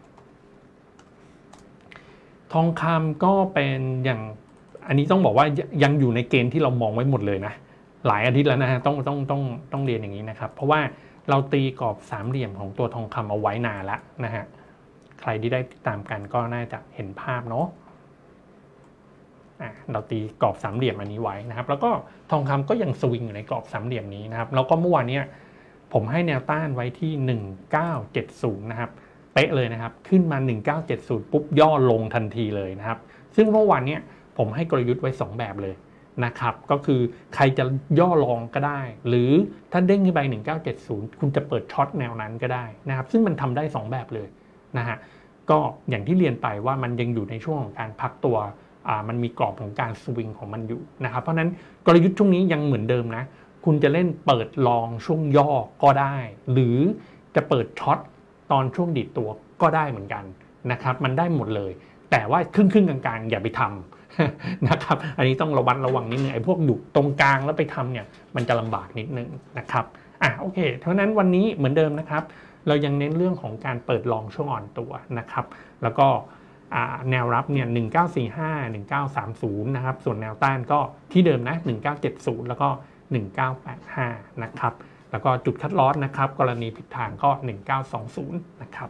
ทองคำก็เป็นอย่างอันนี้ต้องบอกว่ายังอยู่ในเกณฑ์ที่เรามองไว้หมดเลยนะหลายอาทิตย์แล้วนะฮะต้องต้องต้องต้องเรียนอย่างนี้นะครับเพราะว่าเราตีกรอบสามเหลี่ยมของตัวทองคำเอาไว้นานแล้วนะฮะใครที่ได้ติดตามกันก็น่าจะเห็นภาพเนาะอ่ะเราตีกรอบสามเหลี่ยมอันนี้ไว้นะครับแล้วก็ทองคำก็ยังสวิงอยู่ในกรอบสามเหลี่ยมนี้นะครับแล้วก็เมื่อวานนี้ผมให้แนวต้านไว้ที่หนึ่งเก้าเจ็ดศูนย์นะครับเป๊ะเลยนะครับขึ้นมาหนึ่งเก้าเจ็ดศูนย์ปุ๊บย่อลงทันทีเลยนะครับซึ่งเมื่อวานนี้ผมให้กลยุทธ์ไว้สองแบบเลยนะครับก็คือใครจะย่อลองก็ได้หรือถ้าเด้งขึ้นไปหนึ่งเก้าเจ็ดศูนย์คุณจะเปิดช็อตแนวนั้นก็ได้นะครับซึ่งมันทำได้สองแบบเลยนะฮะก็อย่างที่เรียนไปว่ามันยังอยู่ในช่วงของการพักตัวอ่ามันมีกรอบของการสวิงของมันอยู่นะครับเพราะนั้นกลยุทธ์ช่วงนี้ยังเหมือนเดิมนะคุณจะเล่นเปิดลองช่วงย่อก็ได้หรือจะเปิดช็อตตอนช่วงดีดตัวก็ได้เหมือนกันนะครับมันได้หมดเลยแต่ว่าครึ่งครึ่งกลางๆอย่าไปทนะครับอันนี้ต้องระวัดระวังนิดนึงไอ้พวกอยู่ตรงกลางแล้วไปทำเนี่ยมันจะลำบากนิดนึงนะครับอ่ะโอเคเพราะนั้นวันนี้เหมือนเดิมนะครับเรายังเน้นเรื่องของการเปิดลองช่วงอ่อนตัวนะครับแล้วก็แนวรับเนี่ยหนึ่งเก้าสี่ห้า หนึ่งเก้าสามศูนย์นะครับส่วนแนวต้านก็ที่เดิมนะหนึ่งเก้าเจ็ดศูนย์แล้วก็หนึ่งเก้าแปดห้านะครับแล้วก็จุดคัดลอสนะครับกรณีผิดทางก็หนึ่งเก้าสองศูนย์นะครับ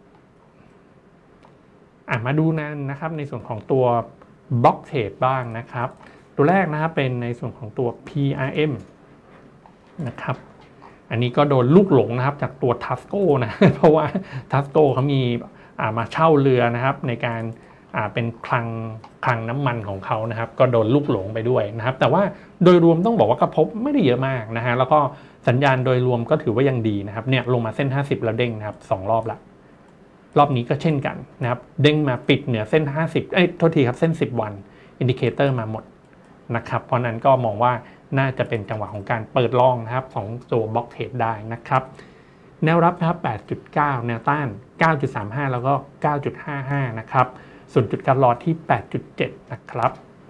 อ่ะมาดูนั้นนะครับในส่วนของตัวบล็อกเทรดบ้างนะครับตัวแรกนะครับเป็นในส่วนของตัว พี อาร์ เอ็ม นะครับอันนี้ก็โดนลูกหลงนะครับจากตัว Tasco นะเพราะว่า Tasco เขามีมาเช่าเรือนะครับในการเป็นคลังคลังน้ำมันของเขานะครับก็โดนลูกหลงไปด้วยนะครับแต่ว่าโดยรวมต้องบอกว่ากระทบไม่ได้เยอะมากนะฮะแล้วก็สัญญาณโดยรวมก็ถือว่ายังดีนะครับเนี่ยลงมาเส้นห้าสิบแล้วเด้งนะครับสองรอบละรอบนี้ก็เช่นกันนะครับเด้งมาปิดเหนือเส้นห้าสิบเอ้ยโทษทีครับเส้นสิบวันอินดิเคเตอร์มาหมดนะครับเพราะนั้นก็มองว่าน่าจะเป็นจังหวะของการเปิดลองนะครับของตัวบล็อกเทรดได้นะครับแนวรับนะครับ แปดจุดเก้า แนวต้าน เก้าจุดสามห้า แล้วก็ เก้าจุดห้าห้า นะครับส่วนจุดคัดลอสที่ แปดจุดเจ็ด นะครับ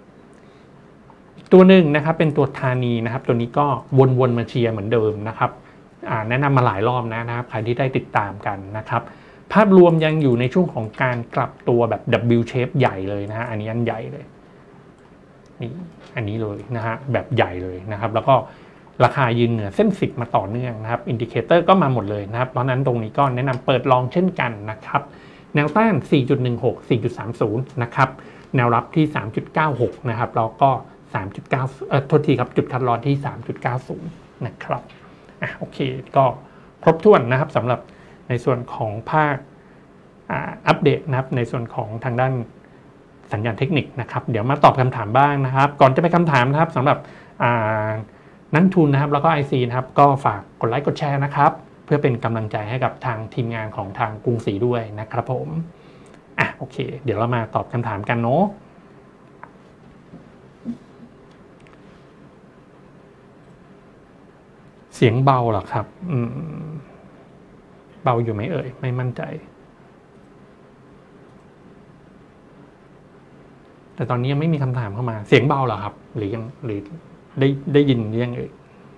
ตัวหนึ่งนะครับเป็นตัวธานีนะครับตัวนี้ก็วนๆมาเชียร์เหมือนเดิมนะครับแนะนำมาหลายรอบนะนะครับใครที่ได้ติดตามกันนะครับภาพรวมยังอยู่ในช่วงของการกลับตัวแบบ ดับเบิลยู shape ใหญ่เลยนะฮะอันนี้อันใหญ่เลยนี่อันนี้เลยนะฮะแบบใหญ่เลยนะครับแล้วก็ราคายืนเหนือเส้นสิบมาต่อเนื่องนะครับอินดิเคเตอร์ก็มาหมดเลยนะครับเพราะนั้นตรงนี้ก็แนะนำเปิดลองเช่นกันนะครับแนวต้าน สี่จุดหนึ่งหก สี่จุดสามศูนย์ นะครับแนวรับที่ สามจุดเก้าหก นะครับแล้วก็ สามจุดเก้า เอ่อโทษทีครับจุดคัดลอสที่ สามจุดเก้าศูนย์ นะครับอ่ะโอเคก็ครบถ้วนนะครับสำหรับในส่วนของภาคอัปเดตนะครับในส่วนของทางด้านสัญญาณเทคนิคนะครับเดี๋ยวมาตอบคำถามบ้างนะครับก่อนจะไปคำถามนะครับสำหรับนักทุนนะครับแล้วก็ ไอ ซี นะครับก็ฝากกดไลค์กดแชร์นะครับเพื่อเป็นกำลังใจให้กับทางทีมงานของทางกรุงศรีด้วยนะครับผมอ่ะโอเคเดี๋ยวเรามาตอบคำถามกันเนาะเสียงเบาเหรอครับอืมเบาอยู่ไหมเอ่ยไม่มั่นใจแต่ตอนนี้ยังไม่มีคำถามเข้ามาเสียงเบาเหรอครับหรือยังหรือได้ได้ยินหรือยังเอ่ย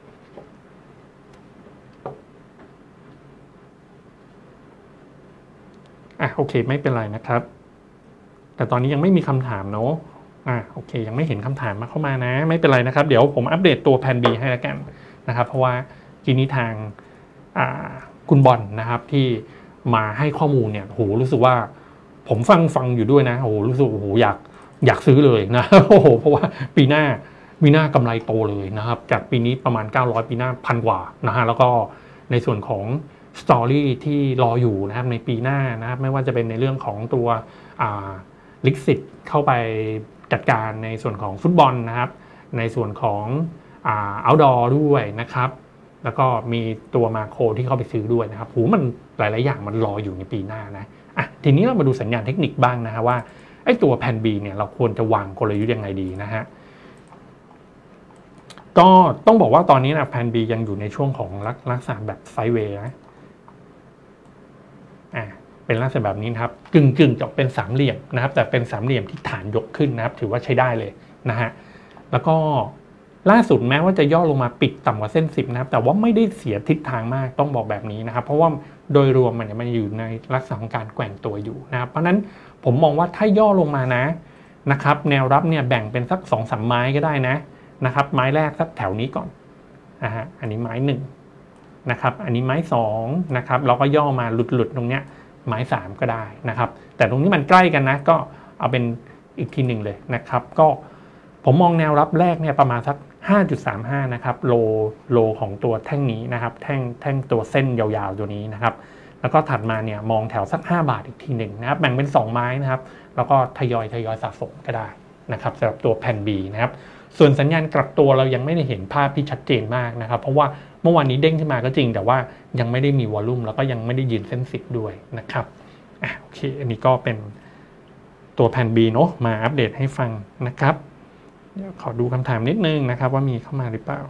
อ่ะโอเคไม่เป็นไรนะครับแต่ตอนนี้ยังไม่มีคำถามเนาะอ่ะโอเคยังไม่เห็นคำถามมาเข้ามานะไม่เป็นไรนะครับเดี๋ยวผมอัปเดตตัวแพน B ให้แล้วกันนะครับเพราะว่าทีนี้ทางคุณบอลนะครับที่มาให้ข้อมูลเนี่ยโหรู้สึกว่าผมฟังฟังอยู่ด้วยนะโหรู้สึกโอ้โหอยากอยากซื้อเลยนะโอ้โหเพราะว่าปีหน้ามีหน้ากำไรโตเลยนะครับจากปีนี้ประมาณเก้าร้อยปีหน้าพันกว่านะฮะแล้วก็ในส่วนของสตอรี่ที่รออยู่นะครับในปีหน้านะครับไม่ว่าจะเป็นในเรื่องของตัวลิขสิทธิ์เข้าไปจัดการในส่วนของฟุตบอลนะครับในส่วนของอ่า outdoor ด้วยนะครับแล้วก็มีตัวมาโครที่เข้าไปซื้อด้วยนะครับโหมันหลายๆอย่างมันรออยู่ในปีหน้านะอ่ะทีนี้เรามาดูสัญญาณเทคนิคบ้างนะฮะว่าไอ้ตัวแพน B เนี่ยเราควรจะวางกลยุทธ์ยังไงดีนะฮะก็ต้องบอกว่าตอนนี้นะแพน B ยังอยู่ในช่วงของลักษณะแบบไซด์เวย์นะอ่ะเป็นลักษณะแบบนี้นะครับกึ่งกึ่งจะเป็นสามเหลี่ยมนะครับแต่เป็นสามเหลี่ยมที่ฐานยกขึ้นนะครับถือว่าใช้ได้เลยนะฮะแล้วก็ล่าสุดแม้ว่าจะย่อลงมาปิดต่ำกว่าเส้นสิบนะครับแต่ว่าไม่ได้เสียทิศทางมากต้องบอกแบบนี้นะครับเพราะว่าโดยรวมมันมันอยู่ในลักษณะของการแกว่งตัวอยู่นะครับเพราะนั้นผมมองว่าถ้าย่อลงมานะนะครับแนวรับเนี่ยแบ่งเป็นสัก สองสาม ไม้ก็ได้นะนะครับไม้แรกสักแถวนี้ก่อนอ่าฮะอันนี้ไม้หนึ่งนะครับอันนี้ไม้สองนะครับเราก็ย่อมาหลุดๆตรงเนี้ยไม้สามก็ได้นะครับแต่ตรงนี้มันใกล้กันนะก็เอาเป็นอีกทีหนึ่งเลยนะครับก็ผมมองแนวรับแรกเนี่ยประมาณสัก ห้าจุดสามห้า นะครับโลโลของตัวแท่งนี้นะครับแท่งแท่งตัวเส้นยาวๆตัวนี้นะครับแล้วก็ถัดมาเนี่ยมองแถวสักห้าบาทอีกทีหนึ่งนะครับแบ่งเป็นสองไม้นะครับแล้วก็ทยอยทยอยสะสมก็ได้นะครับสำหรับตัวแผ่น B นะครับส่วนสัญญาณกลับตัวเรายังไม่ได้เห็นภาพที่ชัดเจนมากนะครับเพราะว่าเมื่อวานนี้เด้งขึ้นมาก็จริงแต่ว่ายังไม่ได้มีวอลลุ่มแล้วก็ยังไม่ได้ยืนเส้นสิบด้วยนะครับอ่ะโอเคอันนี้ก็เป็นตัวแผ่น B เนาะมาอัปเดตให้ฟังนะครับเดี๋ยวขอดูคำถามนิดนึงนะครับว่ามีเข้ามาหรือเปล่า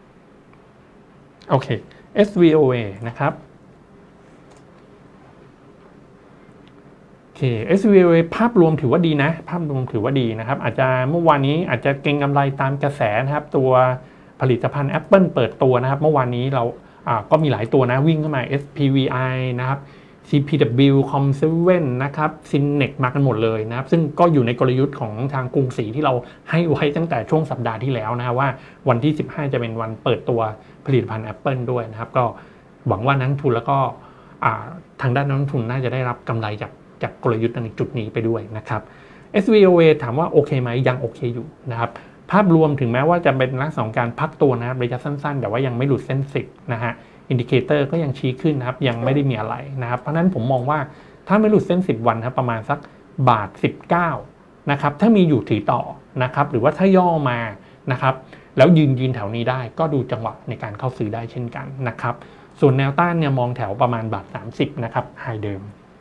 โอเค เอส วี โอ เอ นะครับเค เอส วี เอ ภาพรวมถือว่าดีนะภาพรวมถือว่าดีนะครับอาจจะเมื่อวานนี้อาจจะเก็งกำไรตามกระแสนะครับตัวผลิตภัณฑ์ Apple เปิดตัวนะครับเมื่อวานนี้เราก็มีหลายตัวนะวิ่งเข้ามา เอส พี วี ไอ นะครับ ซี พี ดับเบิลยู คอม เซเว่น นะครับ Synnex มากันหมดเลยนะครับซึ่งก็อยู่ในกลยุทธ์ของทางกรุงศรีที่เราให้ไว้ตั้งแต่ช่วงสัปดาห์ที่แล้วนะว่าวันที่สิบห้าจะเป็นวันเปิดตัวผลิตภัณฑ์ Apple ด้วยนะครับก็หวังว่านักลงทุนแล้วก็ทางด้านนักลงทุนน่าจะได้รับกำไรจากจากกลยุทธ์ในจุดนี้ไปด้วยนะครับ เอส วี โอ เอ ถามว่าโอเคไหมยังโอเคอยู่นะครับภาพรวมถึงแม้ว่าจะเป็นลักษณะของการพักตัวนะครับระยะสั้นๆแต่ว่ายังไม่หลุดเส้นสิบนะฮะอินดิเคเตอร์ก็ยังชี้ขึ้นนะครับยังไม่ได้มีอะไรนะครับเพราะนั้นผมมองว่าถ้าไม่หลุดเส้นสิบวันครับประมาณสักบาทสิบเก้านะครับถ้ามีอยู่ถือต่อนะครับหรือว่าถ้าย่อมานะครับแล้วยืนยืนแถวนี้ได้ก็ดูจังหวะในการเข้าซื้อได้เช่นกันนะครับส่วนแนวต้านเนี่ยมองแถวประมาณบาทสามสิบนะครับไฮเดิม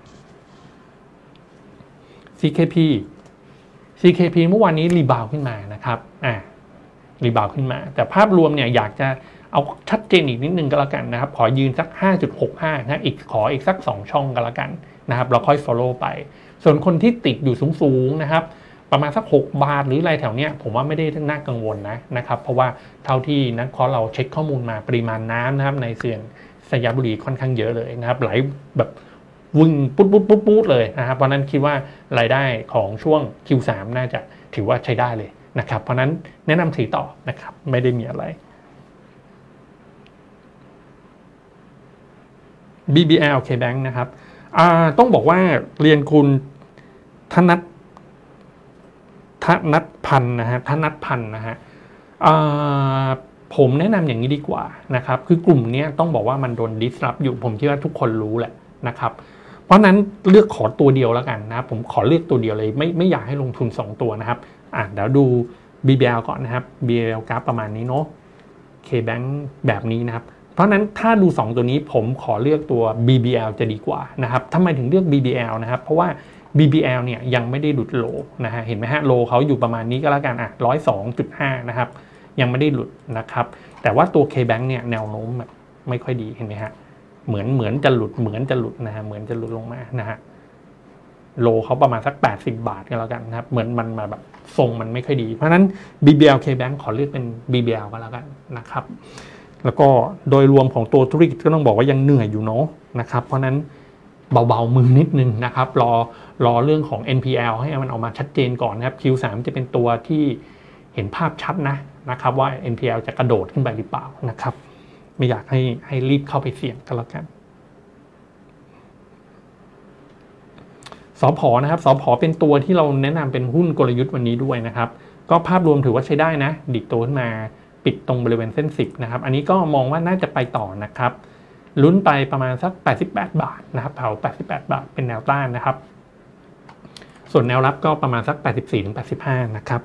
ซี เค พี ซี เค พี เมื่อวานนี้รีบาวขึ้นมานะครับอ่ารีบาวขึ้นมาแต่ภาพรวมเนี่ยอยากจะเอาชัดเจนอีกนิดนึงก็แล้วกันนะครับขอยืนสัก ห้าจุดหกห้า นะอีกขออีกสักสองช่องก็แล้วกันนะครับเราค่อย follow ไปส่วนคนที่ติดอยู่สูงๆนะครับประมาณสักหกบาทหรืออะไรแถวเนี้ยผมว่าไม่ได้น่ากังวลนะนะครับเพราะว่าเท่าที่นักเพราะเราเช็คข้อมูลมาปริมาณน้ำนะครับในเขื่อนสยามบุรีค่อนข้างเยอะเลยนะครับไหลแบบวิ่งปุ๊ดปุ๊ดปุ๊ดปุ๊ดเลยนะครับเพราะนั้นคิดว่ารายได้ของช่วง คิว สาม น่าจะถือว่าใช้ได้เลยนะครับเพราะนั้นแนะนำถือต่อนะครับไม่ได้มีอะไร บี บี แอล K-Bank นะครับต้องบอกว่าเรียนคุณธนัทธนัทพันธ์นะฮะธนัทพันธ์นะฮะผมแนะนำอย่างนี้ดีกว่านะครับคือกลุ่มนี้ต้องบอกว่ามันโดน disrupt อยู่ผมคิดว่าทุกคนรู้แหละนะครับเพราะนั้นเลือกขอตัวเดียวแล้วกันนะผมขอเลือกตัวเดียวเลยไม่ไม่อยากให้ลงทุนสองตัวนะครับอ่ะเดี๋ยวดู บี บี แอล ก่อนนะครับ บี บี แอล กราฟประมาณนี้เนาะ K-Bank แบบนี้นะครับเพราะนั้นถ้าดูสองตัวนี้ผมขอเลือกตัว บี บี แอล จะดีกว่านะครับทำไมถึงเลือก บี บี แอล นะครับเพราะว่า บี บี แอล เนี่ยยังไม่ได้หลุดโลนะฮะเห็นไหมฮะโลเขาอยู่ประมาณนี้ก็แล้วกันอ่ะ หนึ่งร้อยสองจุดห้า นะครับยังไม่ได้หลุดนะครับแต่ว่าตัว K-Bank เนี่ยแนวโน้มแบบไม่ค่อยดีเห็นไหมฮะเหมือนเหมือนจะหลุดเหมือนจะหลุดนะฮะเหมือนจะหลุดลงมานะฮะโลเขาประมาณสักแปดสิบบาทก็แล้วกันนะครับเหมือนมันมาแบบทรงมันไม่ค่อยดีเพราะฉะนั้น บี บี แอล K-Bank ขอเลือกเป็น บี บี แอล ก็แล้วกันนะครับแล้วก็โดยรวมของตัวธุรกิจก็ต้องบอกว่ายังเหนื่อยอยู่เนาะนะครับเพราะนั้นเบาๆมือนิดนึงนะครับรอรอเรื่องของ เอ็น พี แอล ให้มันออกมาชัดเจนก่อนนะครับ คิว สาม จะเป็นตัวที่เห็นภาพชัดนะนะครับว่า เอ็น พี แอล จะกระโดดขึ้นไปหรือเปล่านะครับไม่อยากให้ให้รีบเข้าไปเสี่ยงก็แล้วกันสผ.นะครับสผ.เป็นตัวที่เราแนะนำเป็นหุ้นกลยุทธ์วันนี้ด้วยนะครับก็ภาพรวมถือว่าใช้ได้นะดิดตัวขึ้นมาปิดตรงบริเวณเส้นสิบนะครับอันนี้ก็มองว่าน่าจะไปต่อนะครับลุ้นไปประมาณสักแปดสิบแปดบาทนะครับแถวแปดสิบแปดบาทเป็นแนวต้านนะครับส่วนแนวรับก็ประมาณสักแปดสิบสี่ถึงแปดสิบห้านะครับ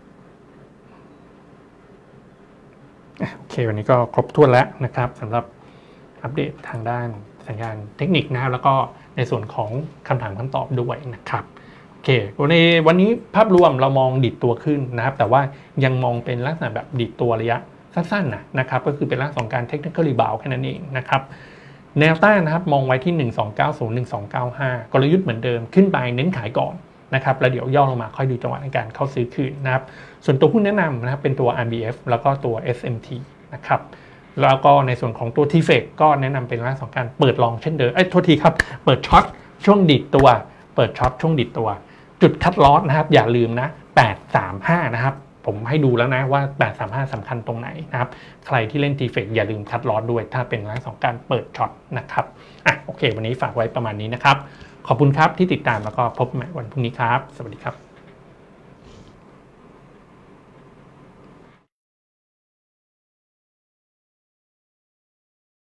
โอเควันนี้ก็ครบถ้วนแล้วนะครับสำหรับอัปเดตทางด้านสัญญาณเทคนิคนะครับแล้วก็ในส่วนของคำถามคำตอบด้วยนะครับโอเคในวันนี้ภาพรวมเรามองดิดตัวขึ้นนะครับแต่ว่ายังมองเป็นลักษณะแบบดิดตัวระยะสั้นๆนะนะครับก็คือเป็นลักษณะของการ technical rebound แค่นั้นเองนะครับแนวต้านนะครับมองไว้ที่หนึ่งสองเก้าศูนย์ หนึ่งสองเก้าห้ากลยุทธ์เหมือนเดิมขึ้นไปเน้นขายก่อนนะครับแล้วเดี๋ยวย่อลงมาค่อยดูจังหวะในการเข้าซื้อคืนนะครับส่วนตัวหุ้นแนะนำนะครับเป็นตัว อาร์ บี เอฟ แล้วก็ตัว เอส เอ็ม ที นะครับแล้วก็ในส่วนของตัว ที เฟก ก็แนะนำเป็นลักษณะของการเปิดลองเช่นเดิมเอ้ยโทษทีครับเปิดช็อตช่วงดิดตัวเปิดช็อตช่วงดิดตัวจุดคัดลอสนะครับอย่าลืมนะแปดสามห้านะครับผมให้ดูแล้วนะว่าแปดสามห้าสำคัญตรงไหนนะครับใครที่เล่น ที เฟก อย่าลืมคัดลอสด้วยถ้าเป็นลักษณะของการเปิดช็อตนะครับอ่ะโอเควันนี้ฝากไว้ประมาณนี้นะครับขอบคุณครับที่ติดตามแล้วก็พบกันใหม่วันพรุ่งนี้ครับสวัสดีครับ